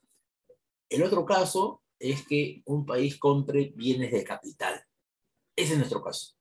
El otro caso es que un país compre bienes de capital. Ese es nuestro caso.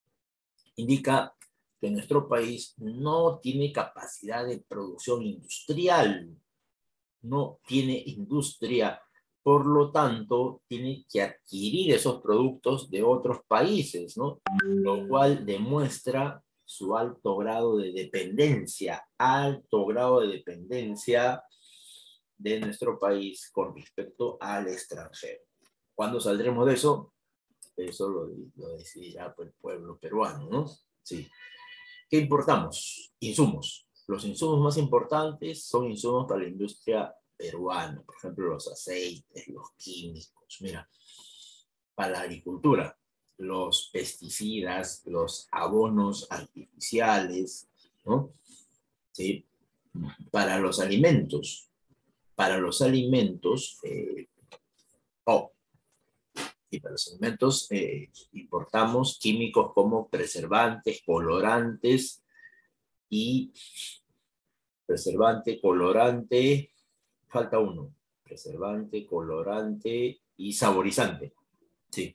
Indica que nuestro país no tiene capacidad de producción industrial, no tiene industria, por lo tanto, tiene que adquirir esos productos de otros países, ¿no? Lo cual demuestra su alto grado de dependencia, alto grado de dependencia de nuestro país con respecto al extranjero. ¿Cuándo saldremos de eso? Eso lo, lo decidirá el pueblo peruano, ¿no? Sí. ¿Qué importamos? Insumos. Los insumos más importantes son insumos para la industria peruana, por ejemplo, los aceites, los químicos. Mira, para la agricultura, los pesticidas, los abonos artificiales, ¿no? Sí. Para los alimentos, para los alimentos, eh, oh, y para los alimentos eh, importamos químicos como preservantes, colorantes y preservante, colorante, falta uno, preservante, colorante y saborizante. Sí.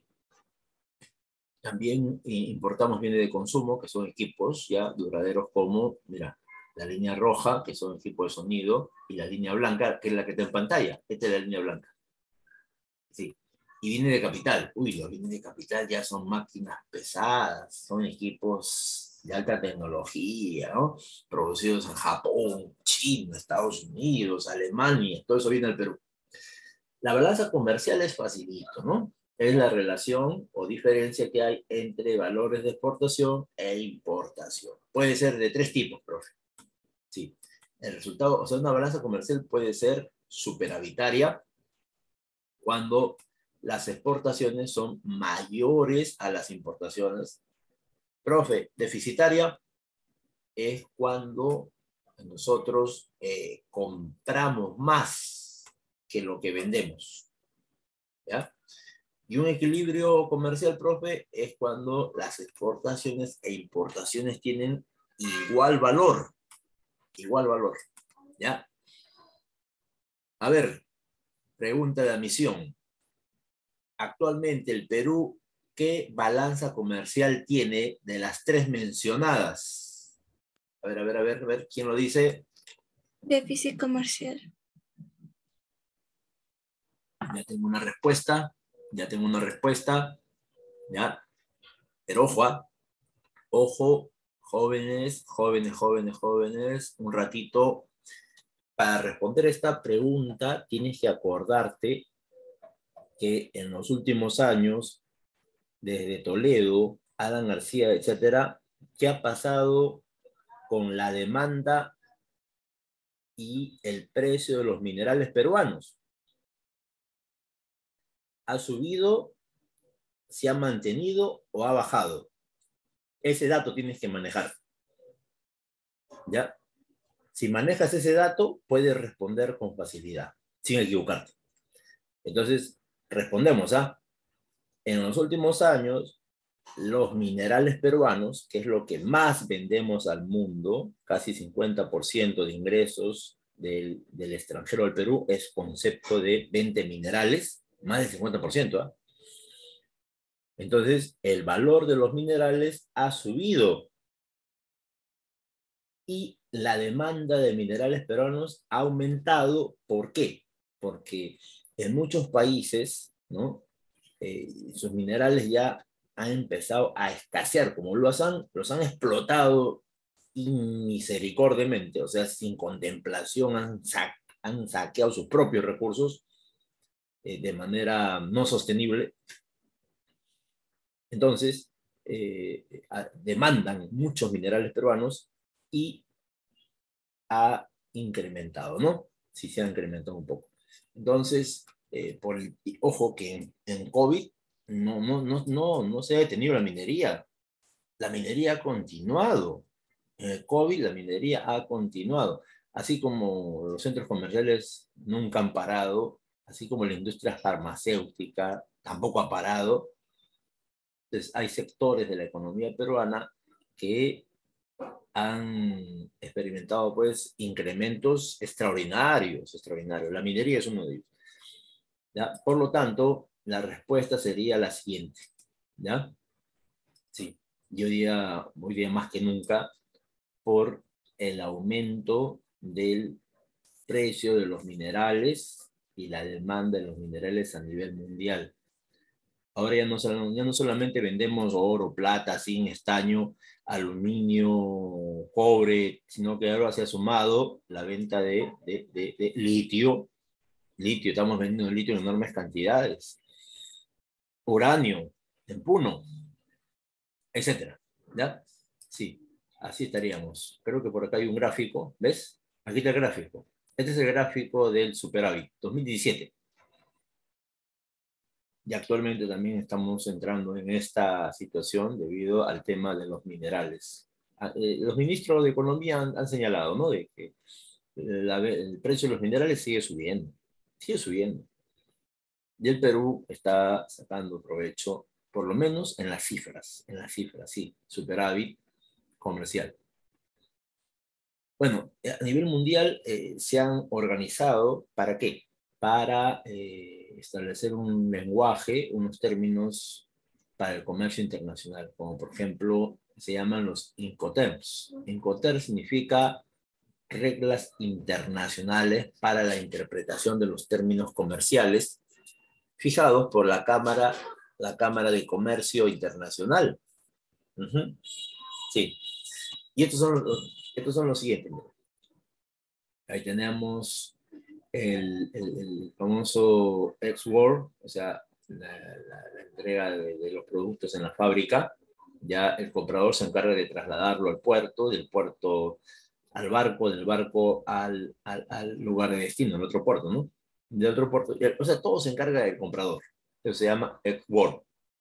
También eh, importamos bienes de consumo, que son equipos ya duraderos como, mira, la línea roja, que son equipos de sonido, y la línea blanca, que es la que está en pantalla. Esta es la línea blanca. Sí. Y viene de capital. Uy, los bienes de capital ya son máquinas pesadas, son equipos de alta tecnología, ¿no? Producidos en Japón, China, Estados Unidos, Alemania, todo eso viene al Perú. La balanza comercial es facilito, ¿no? Es la relación o diferencia que hay entre valores de exportación e importación. Puede ser de tres tipos, profe. Sí. El resultado, o sea, una balanza comercial puede ser superavitaria cuando las exportaciones son mayores a las importaciones. Profe, deficitaria es cuando nosotros eh, compramos más que lo que vendemos. ¿Ya? Y un equilibrio comercial, profe, es cuando las exportaciones e importaciones tienen igual valor. Igual valor. ¿Ya? A ver, pregunta de admisión. Actualmente el Perú, ¿qué balanza comercial tiene de las tres mencionadas? A ver, a ver, a ver, a ver, ¿quién lo dice? Déficit comercial. Ya tengo una respuesta, ya tengo una respuesta, ¿ya? Pero ojo, ¿ah? Ojo, jóvenes, jóvenes, jóvenes, jóvenes, un ratito. Para responder esta pregunta, tienes que acordarte que en los últimos años, desde Toledo, Adán García, etcétera, ¿qué ha pasado con la demanda y el precio de los minerales peruanos? ¿Ha subido, se ha mantenido o ha bajado? Ese dato tienes que manejar. ¿Ya? Si manejas ese dato, puedes responder con facilidad, sin equivocarte. Entonces, respondemos a, en los últimos años, los minerales peruanos, que es lo que más vendemos al mundo, casi cincuenta por ciento de ingresos del, del extranjero del Perú es concepto de venta de minerales, más del cincuenta por ciento. ¿eh? Entonces, el valor de los minerales ha subido y la demanda de minerales peruanos ha aumentado. ¿Por qué? Porque en muchos países, ¿no? Eh, sus minerales ya han empezado a escasear, como los han, los han explotado misericordiamente, o sea, sin contemplación, han, sa han saqueado sus propios recursos eh, de manera no sostenible. Entonces, eh, a, demandan muchos minerales peruanos y ha incrementado, ¿no? Sí, se ha incrementado un poco. Entonces, eh, por el, ojo que en, en COVID no, no, no, no, no se ha detenido la minería. La minería ha continuado. En el COVID la minería ha continuado. Así como los centros comerciales nunca han parado, así como la industria farmacéutica tampoco ha parado. Entonces, hay sectores de la economía peruana que han experimentado pues incrementos extraordinarios, extraordinarios. La minería es uno de ellos. ¿Ya? Por lo tanto, la respuesta sería la siguiente. ¿Ya? Sí, yo diría, hoy día más que nunca, por el aumento del precio de los minerales y la demanda de los minerales a nivel mundial. Ahora ya no, ya no solamente vendemos oro, plata, zinc, estaño, aluminio, cobre, sino que ahora se ha sumado la venta de, de, de, de litio. Litio, estamos vendiendo litio en enormes cantidades. Uranio, en Puno, etcétera. ¿Ya? Sí, así estaríamos. Creo que por acá hay un gráfico, ¿ves? Aquí está el gráfico. Este es el gráfico del superávit, dos mil diecisiete. Y actualmente también estamos entrando en esta situación debido al tema de los minerales. Los ministros de Economía han, han señalado, ¿no?, de que la, el precio de los minerales sigue subiendo, sigue subiendo. Y el Perú está sacando provecho, por lo menos en las cifras, en las cifras, sí, superávit comercial. Bueno, a nivel mundial eh, se han organizado, ¿para qué? Para eh, establecer un lenguaje, unos términos para el comercio internacional, como por ejemplo se llaman los Incoterms. Incoterms significa reglas internacionales para la interpretación de los términos comerciales fijados por la Cámara, la Cámara de Comercio Internacional. Uh-huh. Sí. Y estos son los, estos son los siguientes. Ahí tenemos el, el, el famoso Ex-World, o sea, la, la, la entrega de, de los productos en la fábrica. Ya el comprador se encarga de trasladarlo al puerto, del puerto al barco, del barco al, al, al lugar de destino, al otro puerto, ¿no? Del otro puerto, o sea, todo se encarga del comprador. Eso se llama Ex-World.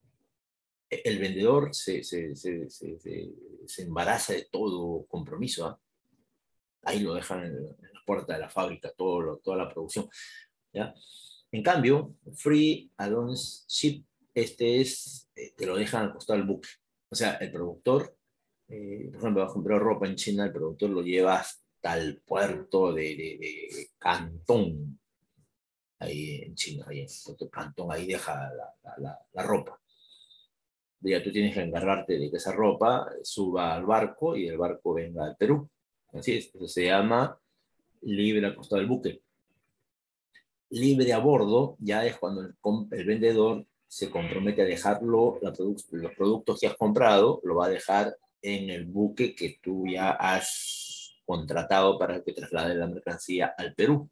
El vendedor se, se, se, se, se, se embaraza de todo compromiso, ¿eh? Ahí lo dejan en la puerta de la fábrica, todo lo, toda la producción, ¿ya? En cambio, Free Alone Ship, este es, eh, te lo dejan al costado del buque. O sea, el productor, eh, por ejemplo, va a comprar ropa en China, el productor lo lleva hasta el puerto de, de, de Cantón, ahí en China, ahí en el puerto de Cantón, ahí deja la, la, la, la ropa. Ya tú tienes que encargarte de que esa ropa suba al barco y el barco venga al Perú. Así es, eso se llama libre al costado del buque. Libre a bordo ya es cuando el, el vendedor se compromete a dejarlo, la produ los productos que has comprado, lo va a dejar en el buque que tú ya has contratado para que traslade la mercancía al Perú.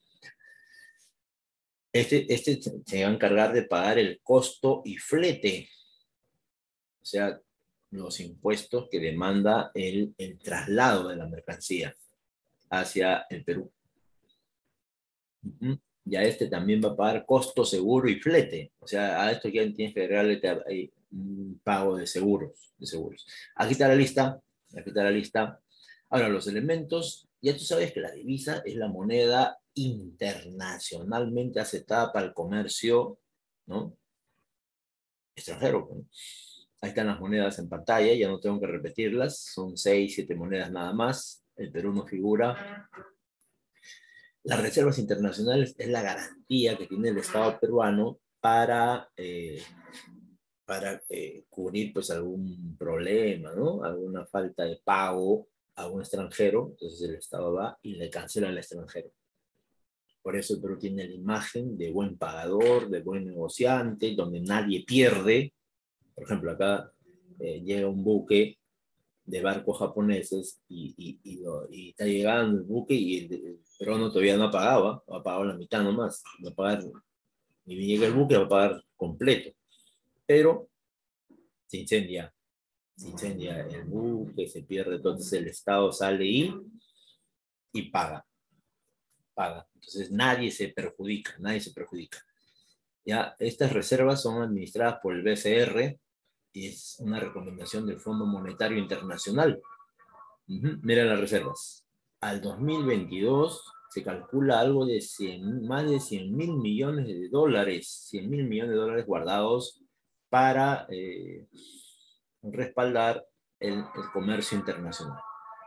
Este, este se va a encargar de pagar el costo y flete, o sea, los impuestos que demanda el, el traslado de la mercancía hacia el Perú. Uh-huh. Ya este también va a pagar costo, seguro y flete. O sea, a esto ya tienes que agregarle un pago de seguros, de seguros. Aquí está la lista, aquí está la lista. Ahora, los elementos, ya tú sabes que la divisa es la moneda internacionalmente aceptada para el comercio, ¿no? Extranjero, ¿no? Ahí están las monedas en pantalla, ya no tengo que repetirlas, son seis, siete monedas nada más. El Perú no figura. Las reservas internacionales es la garantía que tiene el Estado peruano para, eh, para eh, cubrir pues, algún problema, ¿no? Alguna falta de pago a un extranjero, entonces el Estado va y le cancela al extranjero. Por eso el Perú tiene la imagen de buen pagador, de buen negociante, donde nadie pierde. Por ejemplo, acá eh, llega un buque de barcos japoneses y, y, y, lo, y está llegando el buque y el, el peruano todavía no ha pagado, ¿eh? Ha pagado la mitad nomás, no va a pagar, ni bien llega el buque va a pagar completo, pero se incendia, se incendia el buque, se pierde, entonces el Estado sale y, y paga, paga, entonces nadie se perjudica, nadie se perjudica. Ya, estas reservas son administradas por el B C R y es una recomendación del Fondo Monetario Internacional. Uh-huh. Mira las reservas. Al dos mil veintidós se calcula algo de cien, más de cien mil millones de dólares, cien mil millones de dólares guardados para eh, respaldar el, el comercio internacional.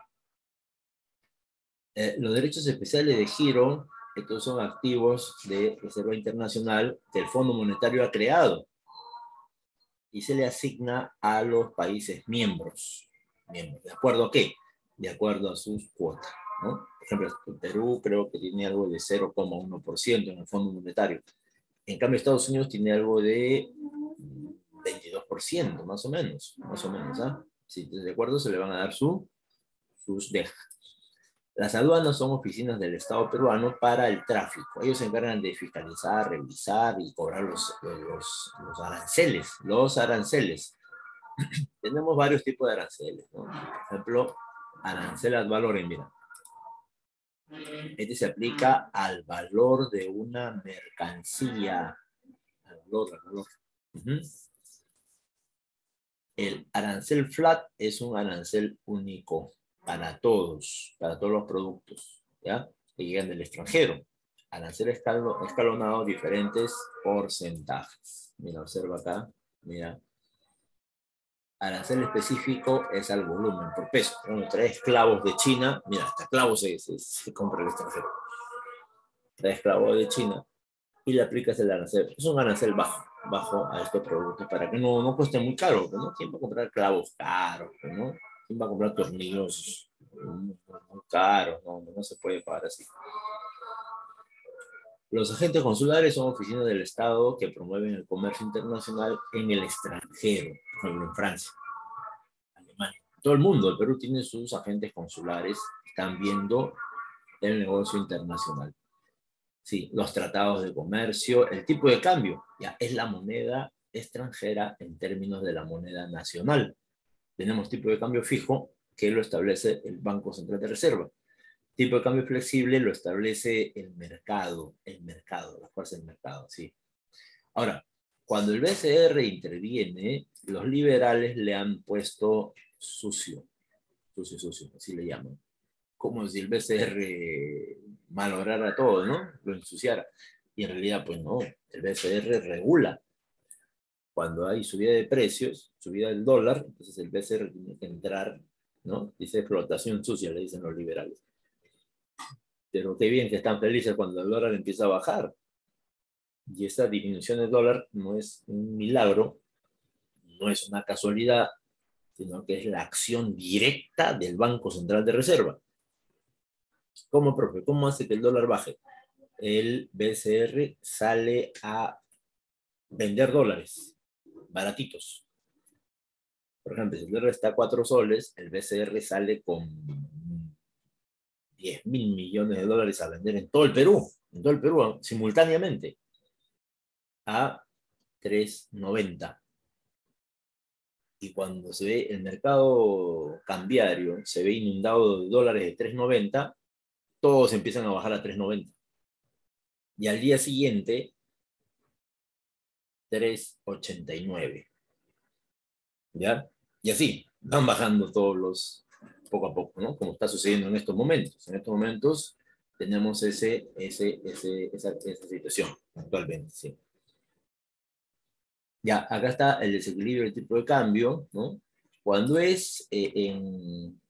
Eh, los derechos especiales de giro, estos son activos de reserva internacional que el Fondo Monetario ha creado y se le asigna a los países miembros. miembros. ¿De acuerdo a qué? De acuerdo a sus cuotas, ¿no? Por ejemplo, el Perú creo que tiene algo de cero coma uno por ciento en el Fondo Monetario. En cambio, Estados Unidos tiene algo de veintidós por ciento, más o menos, más o menos, ¿ah? Si de acuerdo, se le van a dar su, sus dejas. Las aduanas son oficinas del Estado peruano para el tráfico. Ellos se encargan de fiscalizar, revisar y cobrar los, los, los aranceles. Los aranceles. Tenemos varios tipos de aranceles, ¿no? Por ejemplo, arancel ad valorem, mira. Este se aplica al valor de una mercancía. Al valor, al valor. Uh-huh. El arancel flat es un arancel único para todos, para todos los productos, ¿ya? Que llegan del extranjero. Arancel escalo, escalonado, diferentes porcentajes. Mira, observa acá, mira. Arancel específico es al volumen, por peso. Uno trae clavos de China, mira, hasta clavos se, se, se compra el extranjero. Trae clavos de China y le aplicas el arancel. Es un arancel bajo, bajo a este producto, para que no, no cueste muy caro, ¿no? ¿Quién va a comprar clavos caros, ¿no? ¿Quién va a comprar tornillos muy, muy caros? No, no se puede pagar así. Los agentes consulares son oficinas del Estado que promueven el comercio internacional en el extranjero, por ejemplo, en Francia, Alemania. Todo el mundo, el Perú tiene sus agentes consulares, están viendo el negocio internacional. Sí, los tratados de comercio, el tipo de cambio, ya es la moneda extranjera en términos de la moneda nacional. Tenemos tipo de cambio fijo que lo establece el Banco Central de Reserva. Tipo de cambio flexible lo establece el mercado, el mercado, la fuerza del mercado, sí. Ahora, cuando el B C R interviene, los liberales le han puesto sucio, sucio, sucio, así le llaman. Como si el B C R malograra todo, ¿no? Lo ensuciara. Y en realidad, pues no, el B C R regula. Cuando hay subida de precios, subida del dólar, entonces el B C R tiene que entrar, ¿no? Dice explotación sucia, le dicen los liberales. Pero qué bien que están felices cuando el dólar empieza a bajar. Y esta disminución del dólar no es un milagro, no es una casualidad, sino que es la acción directa del Banco Central de Reserva. ¿Cómo, profe? ¿Cómo hace que el dólar baje? El B C R sale a vender dólares baratitos. Por ejemplo, si el dólar está a cuatro soles, el B C R sale con diez mil millones de dólares a vender en todo el Perú, en todo el Perú, simultáneamente, a tres noventa. Y cuando se ve el mercado cambiario, se ve inundado de dólares de tres noventa, todos empiezan a bajar a tres noventa. Y al día siguiente, tres ochenta y nueve. ¿Ya? Y así, van bajando todos los, poco a poco, ¿no? Como está sucediendo en estos momentos. En estos momentos tenemos ese, ese, ese, esa, esa situación actualmente, ¿sí? Ya, acá está el desequilibrio del tipo de cambio, ¿no? Cuando es eh, en,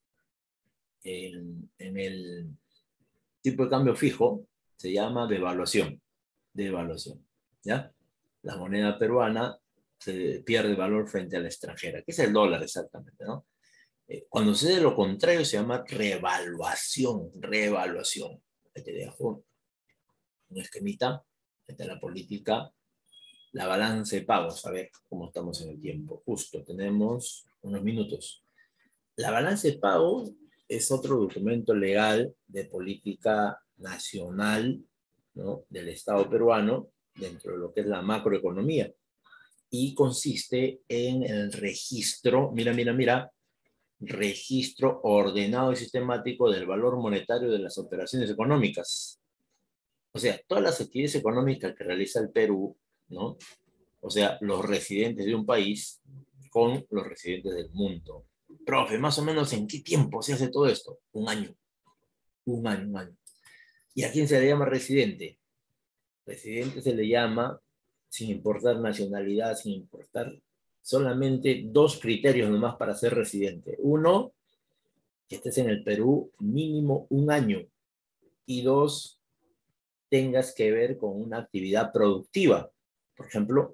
en, en el tipo de cambio fijo, se llama devaluación, devaluación, ¿ya? La moneda peruana se pierde valor frente a la extranjera, que es el dólar exactamente, ¿no? Eh, cuando sucede lo contrario se llama revaluación, revaluación. Ahí te dejo un esquemita, esta es la política, la balanza de pagos, a ver cómo estamos en el tiempo. Justo, tenemos unos minutos. La balanza de pagos es otro documento legal de política nacional, ¿no?, del Estado peruano dentro de lo que es la macroeconomía y consiste en el registro, mira, mira, mira, registro ordenado y sistemático del valor monetario de las operaciones económicas. O sea, todas las actividades económicas que realiza el Perú, ¿no? O sea, los residentes de un país con los residentes del mundo. Profe, más o menos, ¿en qué tiempo se hace todo esto? Un año. Un año, un año. ¿Y a quién se le llama residente? Residente se le llama, sin importar nacionalidad, sin importar, solamente dos criterios nomás para ser residente. Uno, que estés en el Perú mínimo un año. Y dos, tengas que ver con una actividad productiva. Por ejemplo,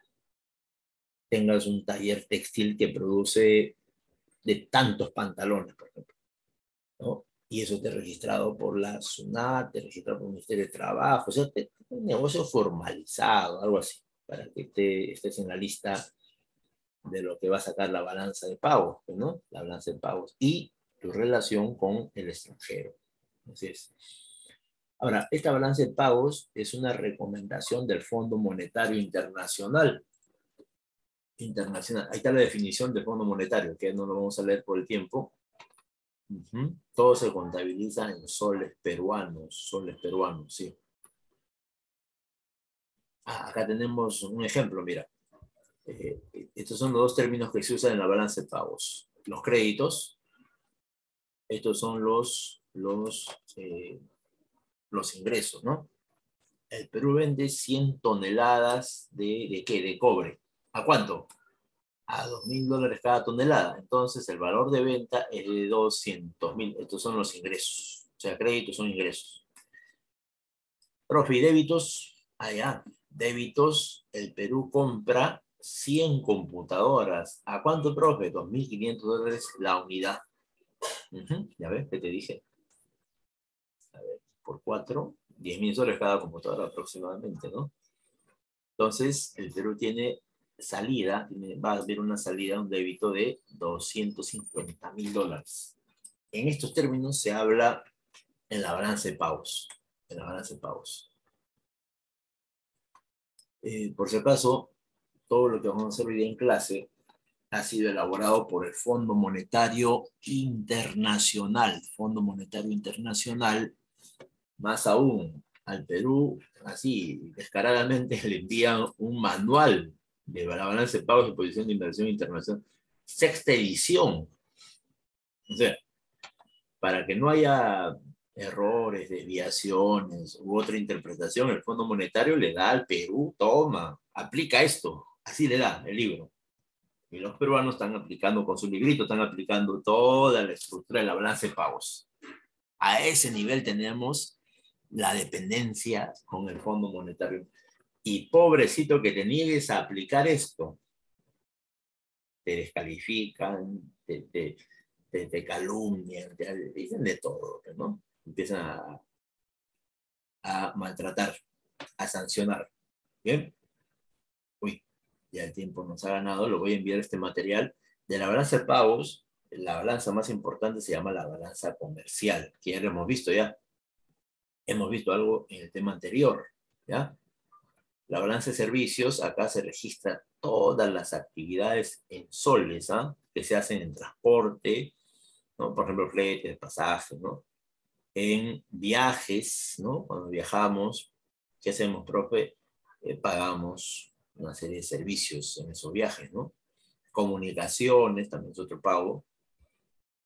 tengas un taller textil que produce de tantos pantalones, por ejemplo, ¿no? Y eso te ha registrado por la SUNAT, te registrado por el Ministerio de Trabajo, o sea, te, un negocio formalizado, algo así, para que te, estés en la lista de lo que va a sacar la balanza de pagos, ¿no? La balanza de pagos y tu relación con el extranjero. Así es. Ahora, esta balanza de pagos es una recomendación del Fondo Monetario Internacional. Internacional. Ahí está la definición del Fondo Monetario, que no lo vamos a leer por el tiempo. Uh-huh. Todo se contabiliza en soles peruanos, soles peruanos, sí. Ah, acá tenemos un ejemplo, mira. Eh, estos son los dos términos que se usan en la balanza de pagos. Los créditos, estos son los, los, eh, los ingresos, ¿no? El Perú vende cien toneladas de, ¿de qué? De cobre. ¿A cuánto? A dos mil dólares cada tonelada. Entonces el valor de venta es de doscientos mil. Estos son los ingresos. O sea, créditos son ingresos. Profe, y débitos, allá. Débitos, el Perú compra cien computadoras. ¿A cuánto, profe? dos mil quinientos dólares la unidad. Uh-huh. Ya ves, ¿qué te dije? A ver, por cuatro, diez mil dólares cada computadora aproximadamente, ¿no? Entonces, el Perú tiene salida, tiene, va a haber una salida, un débito de doscientos cincuenta mil dólares. En estos términos se habla en la balanza de pagos. En la balanza de pagos. Eh, por si acaso, todo lo que vamos a hacer hoy día en clase ha sido elaborado por el Fondo Monetario Internacional. Fondo Monetario Internacional, más aún, al Perú, así descaradamente le envían un manual de la balanza de pagos y posición de inversión internacional, sexta edición. O sea, para que no haya errores, desviaciones u otra interpretación, el Fondo Monetario le da al Perú, toma, aplica esto, así le da el libro. Y los peruanos están aplicando con su librito, están aplicando toda la estructura de la balanza de pagos. A ese nivel tenemos la dependencia con el Fondo Monetario. Y pobrecito que te niegues a aplicar esto, te descalifican, te, te, te, te calumnian, te dicen de todo, ¿no? Empiezan a, a maltratar, a sancionar. ¿Bien? Uy, ya el tiempo nos ha ganado, lo voy a enviar este material. De la balanza de pagos, la balanza más importante se llama la balanza comercial, que ya lo hemos visto ya. Hemos visto algo en el tema anterior, ¿ya? La balanza de servicios, acá se registra todas las actividades en soles, ¿ah? Que se hacen en transporte, ¿no? Por ejemplo, fletes, pasajes, ¿no? En viajes, ¿no? Cuando viajamos, ¿qué hacemos, profe? Eh, pagamos una serie de servicios en esos viajes, ¿no? Comunicaciones, también es otro pago.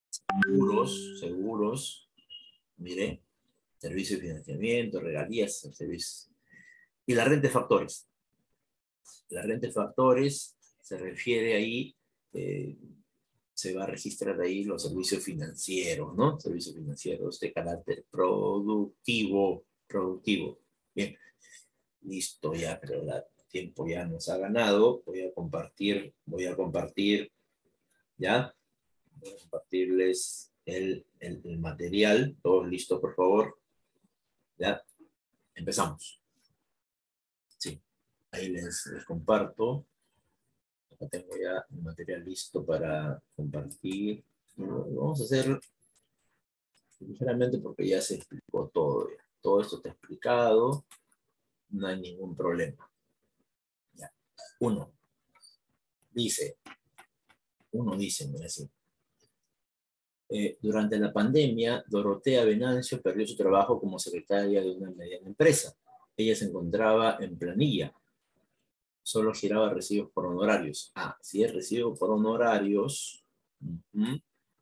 Seguros, seguros, mire, servicio de financiamiento, regalías, servicios. Y la renta de factores. La renta de factores se refiere ahí, eh, se va a registrar ahí los servicios financieros, ¿no? Servicios financieros de carácter productivo, productivo. Bien, listo, ya creo que el tiempo ya nos ha ganado. Voy a compartir, voy a compartir, ¿ya? Voy a compartirles el, el, el material. Todos listos, por favor. Ya, empezamos. Sí, ahí les, les comparto. Acá tengo ya el material listo para compartir. Vamos a hacer ligeramente porque ya se explicó todo. Ya. Todo esto está explicado. No hay ningún problema. Ya. Uno. Dice. Uno dice, mira así. Eh, durante la pandemia, Dorotea Venancio perdió su trabajo como secretaria de una mediana empresa. Ella se encontraba en planilla. Solo giraba recibos por honorarios. Ah, si es recibo por honorarios, uh-huh,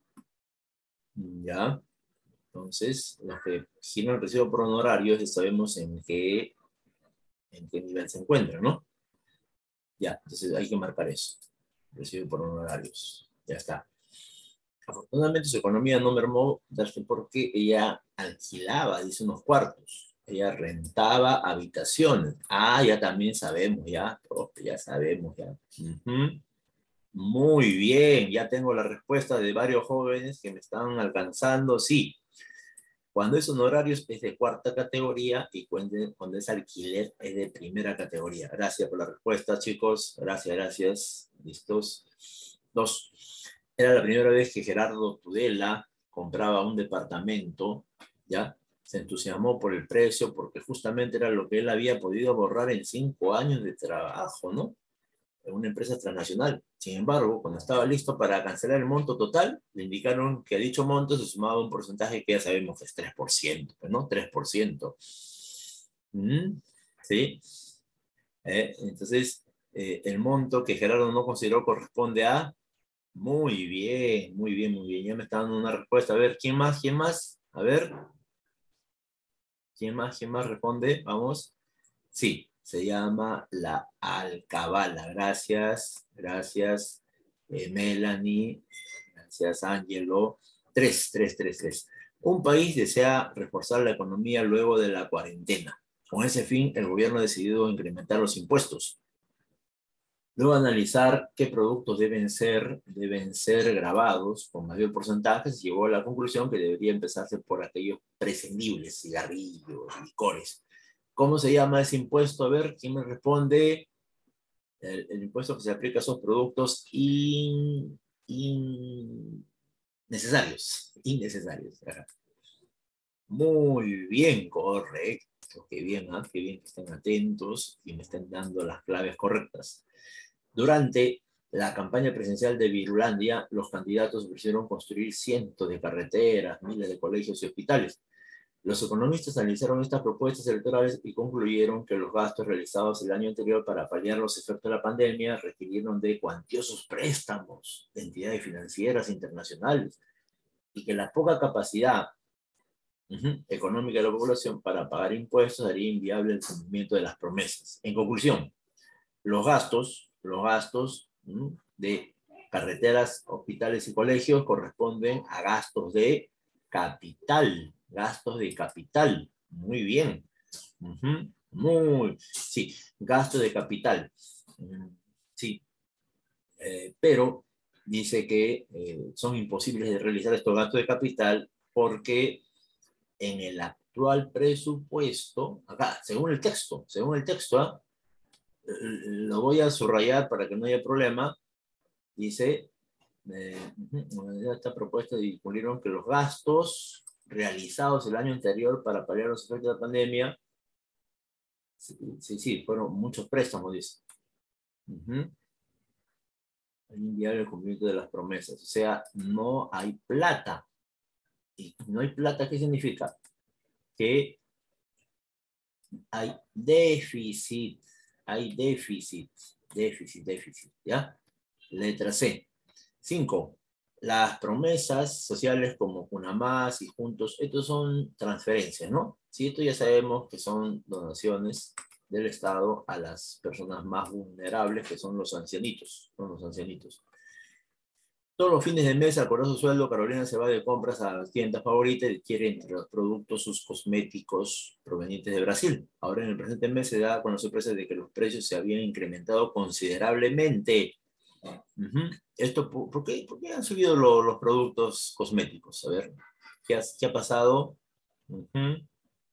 ya, entonces, los que giran el recibo por honorarios ya sabemos en qué, en qué nivel se encuentra, ¿no? Ya, entonces hay que marcar eso. Recibo por honorarios. Ya está. Afortunadamente su economía no mermó porque ella alquilaba, dice, unos cuartos. Ella rentaba habitaciones. Ah, ya también sabemos, ya, profe, ya sabemos, ya. Uh-huh. Muy bien, ya tengo la respuesta de varios jóvenes que me están alcanzando. Sí, cuando es honorarios es de cuarta categoría y cuando, cuando es alquiler es de primera categoría. Gracias por la respuesta, chicos. Gracias, gracias. ¿Listos? Dos. Era la primera vez que Gerardo Tudela compraba un departamento, ¿ya? Se entusiasmó por el precio porque justamente era lo que él había podido ahorrar en cinco años de trabajo, ¿no? En una empresa transnacional. Sin embargo, cuando estaba listo para cancelar el monto total, le indicaron que a dicho monto se sumaba un porcentaje que ya sabemos que es tres por ciento, ¿no? tres por ciento. ¿Mm? ¿Sí? Eh, entonces, eh, el monto que Gerardo no consideró corresponde a... Muy bien, muy bien, muy bien. Ya me está dando una respuesta. A ver, ¿quién más? ¿Quién más? A ver. ¿Quién más? ¿Quién más responde? Vamos. Sí, se llama la alcabala. Gracias, gracias, eh, Melanie. Gracias, Ángelo. Tres, tres, tres, tres. Un país desea reforzar la economía luego de la cuarentena. Con ese fin, el gobierno ha decidido incrementar los impuestos. Luego analizar qué productos deben ser, deben ser grabados con mayor porcentaje, se llegó a la conclusión que debería empezarse por aquellos prescindibles, cigarrillos, licores. ¿Cómo se llama ese impuesto? A ver, ¿quién me responde? El, el impuesto que se aplica a esos productos in, in, necesarios, innecesarios. Muy bien, correcto. Qué bien, ¿eh? Qué bien que estén atentos y me estén dando las claves correctas. Durante la campaña presidencial de Virulandia, los candidatos ofrecieron construir cientos de carreteras, miles de colegios y hospitales. Los economistas analizaron estas propuestas electorales y concluyeron que los gastos realizados el año anterior para paliar los efectos de la pandemia requirieron de cuantiosos préstamos de entidades financieras internacionales y que la poca capacidad uh-huh, económica de la población para pagar impuestos haría inviable el cumplimiento de las promesas. En conclusión, los gastos los gastos ¿m? de carreteras, hospitales y colegios corresponden a gastos de capital, gastos de capital, muy bien, uh-huh. Muy, sí, gastos de capital, sí, eh, pero dice que eh, son imposibles de realizar estos gastos de capital porque en el actual presupuesto, acá, según el texto, según el texto, ¿eh? Lo voy a subrayar para que no haya problema. Dice, eh, esta propuesta incluyeron que los gastos realizados el año anterior para paliar los efectos de la pandemia, sí, sí, sí fueron muchos préstamos, dice. Uh-huh. Inviable el cumplimiento de las promesas. O sea, no hay plata. Y no hay plata, ¿qué significa? Que hay déficit. Hay déficit, déficit, déficit, ¿ya? Letra C. Cinco. las promesas sociales como Cunamás y Juntos, estos son transferencias, ¿no? Sí, esto ya sabemos que son donaciones del Estado a las personas más vulnerables, que son los ancianitos, son los ancianitos. Todos los fines de mes, al cobrar su sueldo, Carolina se va de compras a las tiendas favoritas y adquiere entre los productos sus cosméticos provenientes de Brasil. Ahora en el presente mes se da con la sorpresa de que los precios se habían incrementado considerablemente. Uh-huh. Esto, ¿por, ¿por, qué, ¿Por qué han subido lo, los productos cosméticos? A ver, ¿qué ha, qué ha pasado? Uh-huh.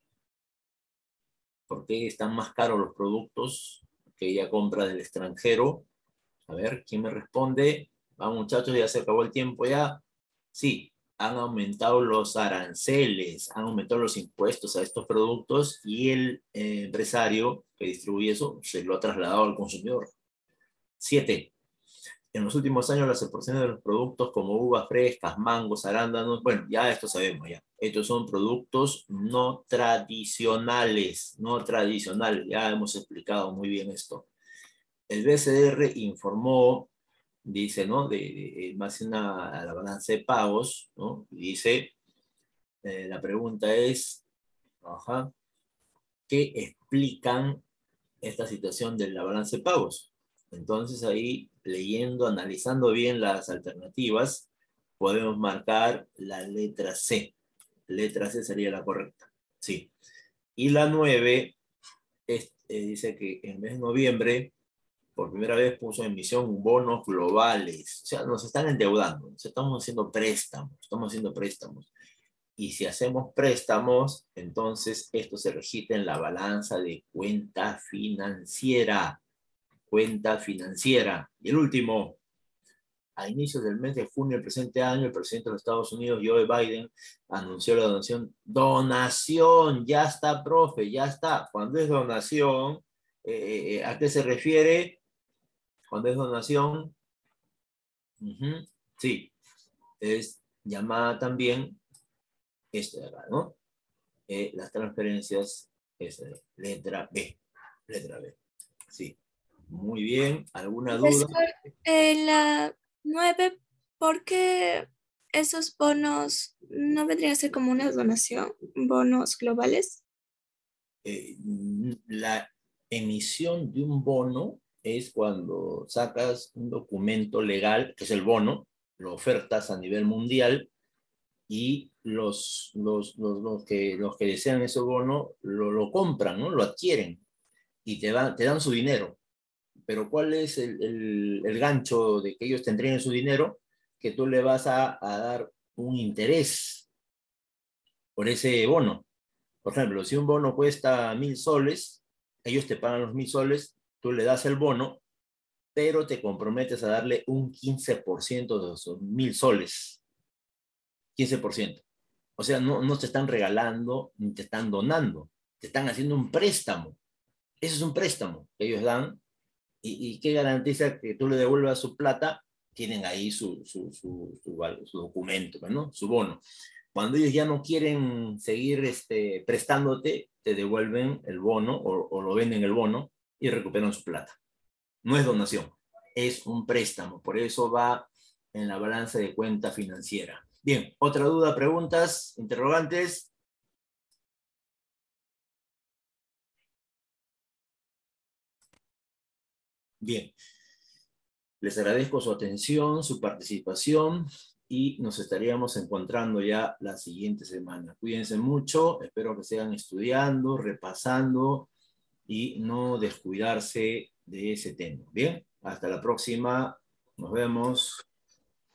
¿Por qué están más caros los productos que ella compra del extranjero? A ver, ¿quién me responde? Vamos, muchachos, ya se acabó el tiempo ya. Sí, han aumentado los aranceles, han aumentado los impuestos a estos productos y el eh, empresario que distribuye eso se lo ha trasladado al consumidor. Siete. En los últimos años las exportaciones de los productos como uvas frescas, mangos, arándanos, bueno, ya esto sabemos ya. Estos son productos no tradicionales, no tradicionales. Ya hemos explicado muy bien esto. El B C D R informó, dice, ¿no? De, de, más una, a la balanza de pagos, ¿no? Y dice, eh, la pregunta es, ajá, ¿qué explican esta situación de la balanza de pagos? Entonces ahí, leyendo, analizando bien las alternativas, podemos marcar la letra C. Letra C sería la correcta, sí. Y la nueve, es, eh, dice que en el mes de noviembre, por primera vez puso en emisión bonos globales. O sea, nos están endeudando, nos estamos haciendo préstamos, estamos haciendo préstamos. Y si hacemos préstamos, entonces esto se registra en la balanza de cuenta financiera. Cuenta financiera. Y el último, a inicios del mes de junio del presente año, el presidente de los Estados Unidos, Joe Biden, anunció la donación. Donación, ya está, profe, ya está. Cuando es donación, eh, ¿a qué se refiere? Cuando es donación, uh-huh, sí, es llamada también esta de acá, ¿no? Eh, las transferencias, esta de letra B, letra B, sí. Muy bien, ¿alguna duda? En la nueve, ¿por qué esos bonos no vendrían a ser como una donación? ¿Bonos globales? Eh, la emisión de un bono es cuando sacas un documento legal, que es el bono, lo ofertas a nivel mundial y los, los, los, los, que, los que desean ese bono lo, lo compran, ¿no? Lo adquieren y te, va, te dan su dinero. Pero ¿cuál es el, el, el gancho de que ellos te entreguen su dinero? Que tú le vas a, a dar un interés por ese bono. Por ejemplo, si un bono cuesta mil soles, ellos te pagan los mil soles, tú le das el bono, pero te comprometes a darle un quince por ciento de esos mil soles. quince por ciento. O sea, no, no te están regalando ni te están donando, te están haciendo un préstamo. Eso es un préstamo que ellos dan. ¿Y, y qué garantiza que tú le devuelvas su plata? Tienen ahí su, su, su, su, su documento, ¿no? Su bono. Cuando ellos ya no quieren seguir este, prestándote, te devuelven el bono o, o lo venden el bono y recuperan su plata. No es donación, es un préstamo. Por eso va en la balanza de cuenta financiera. Bien, ¿otra duda, preguntas, interrogantes? Bien. Les agradezco su atención, su participación y nos estaríamos encontrando ya la siguiente semana. Cuídense mucho, espero que sigan estudiando, repasando y no descuidarse de ese tema. Bien, hasta la próxima, nos vemos.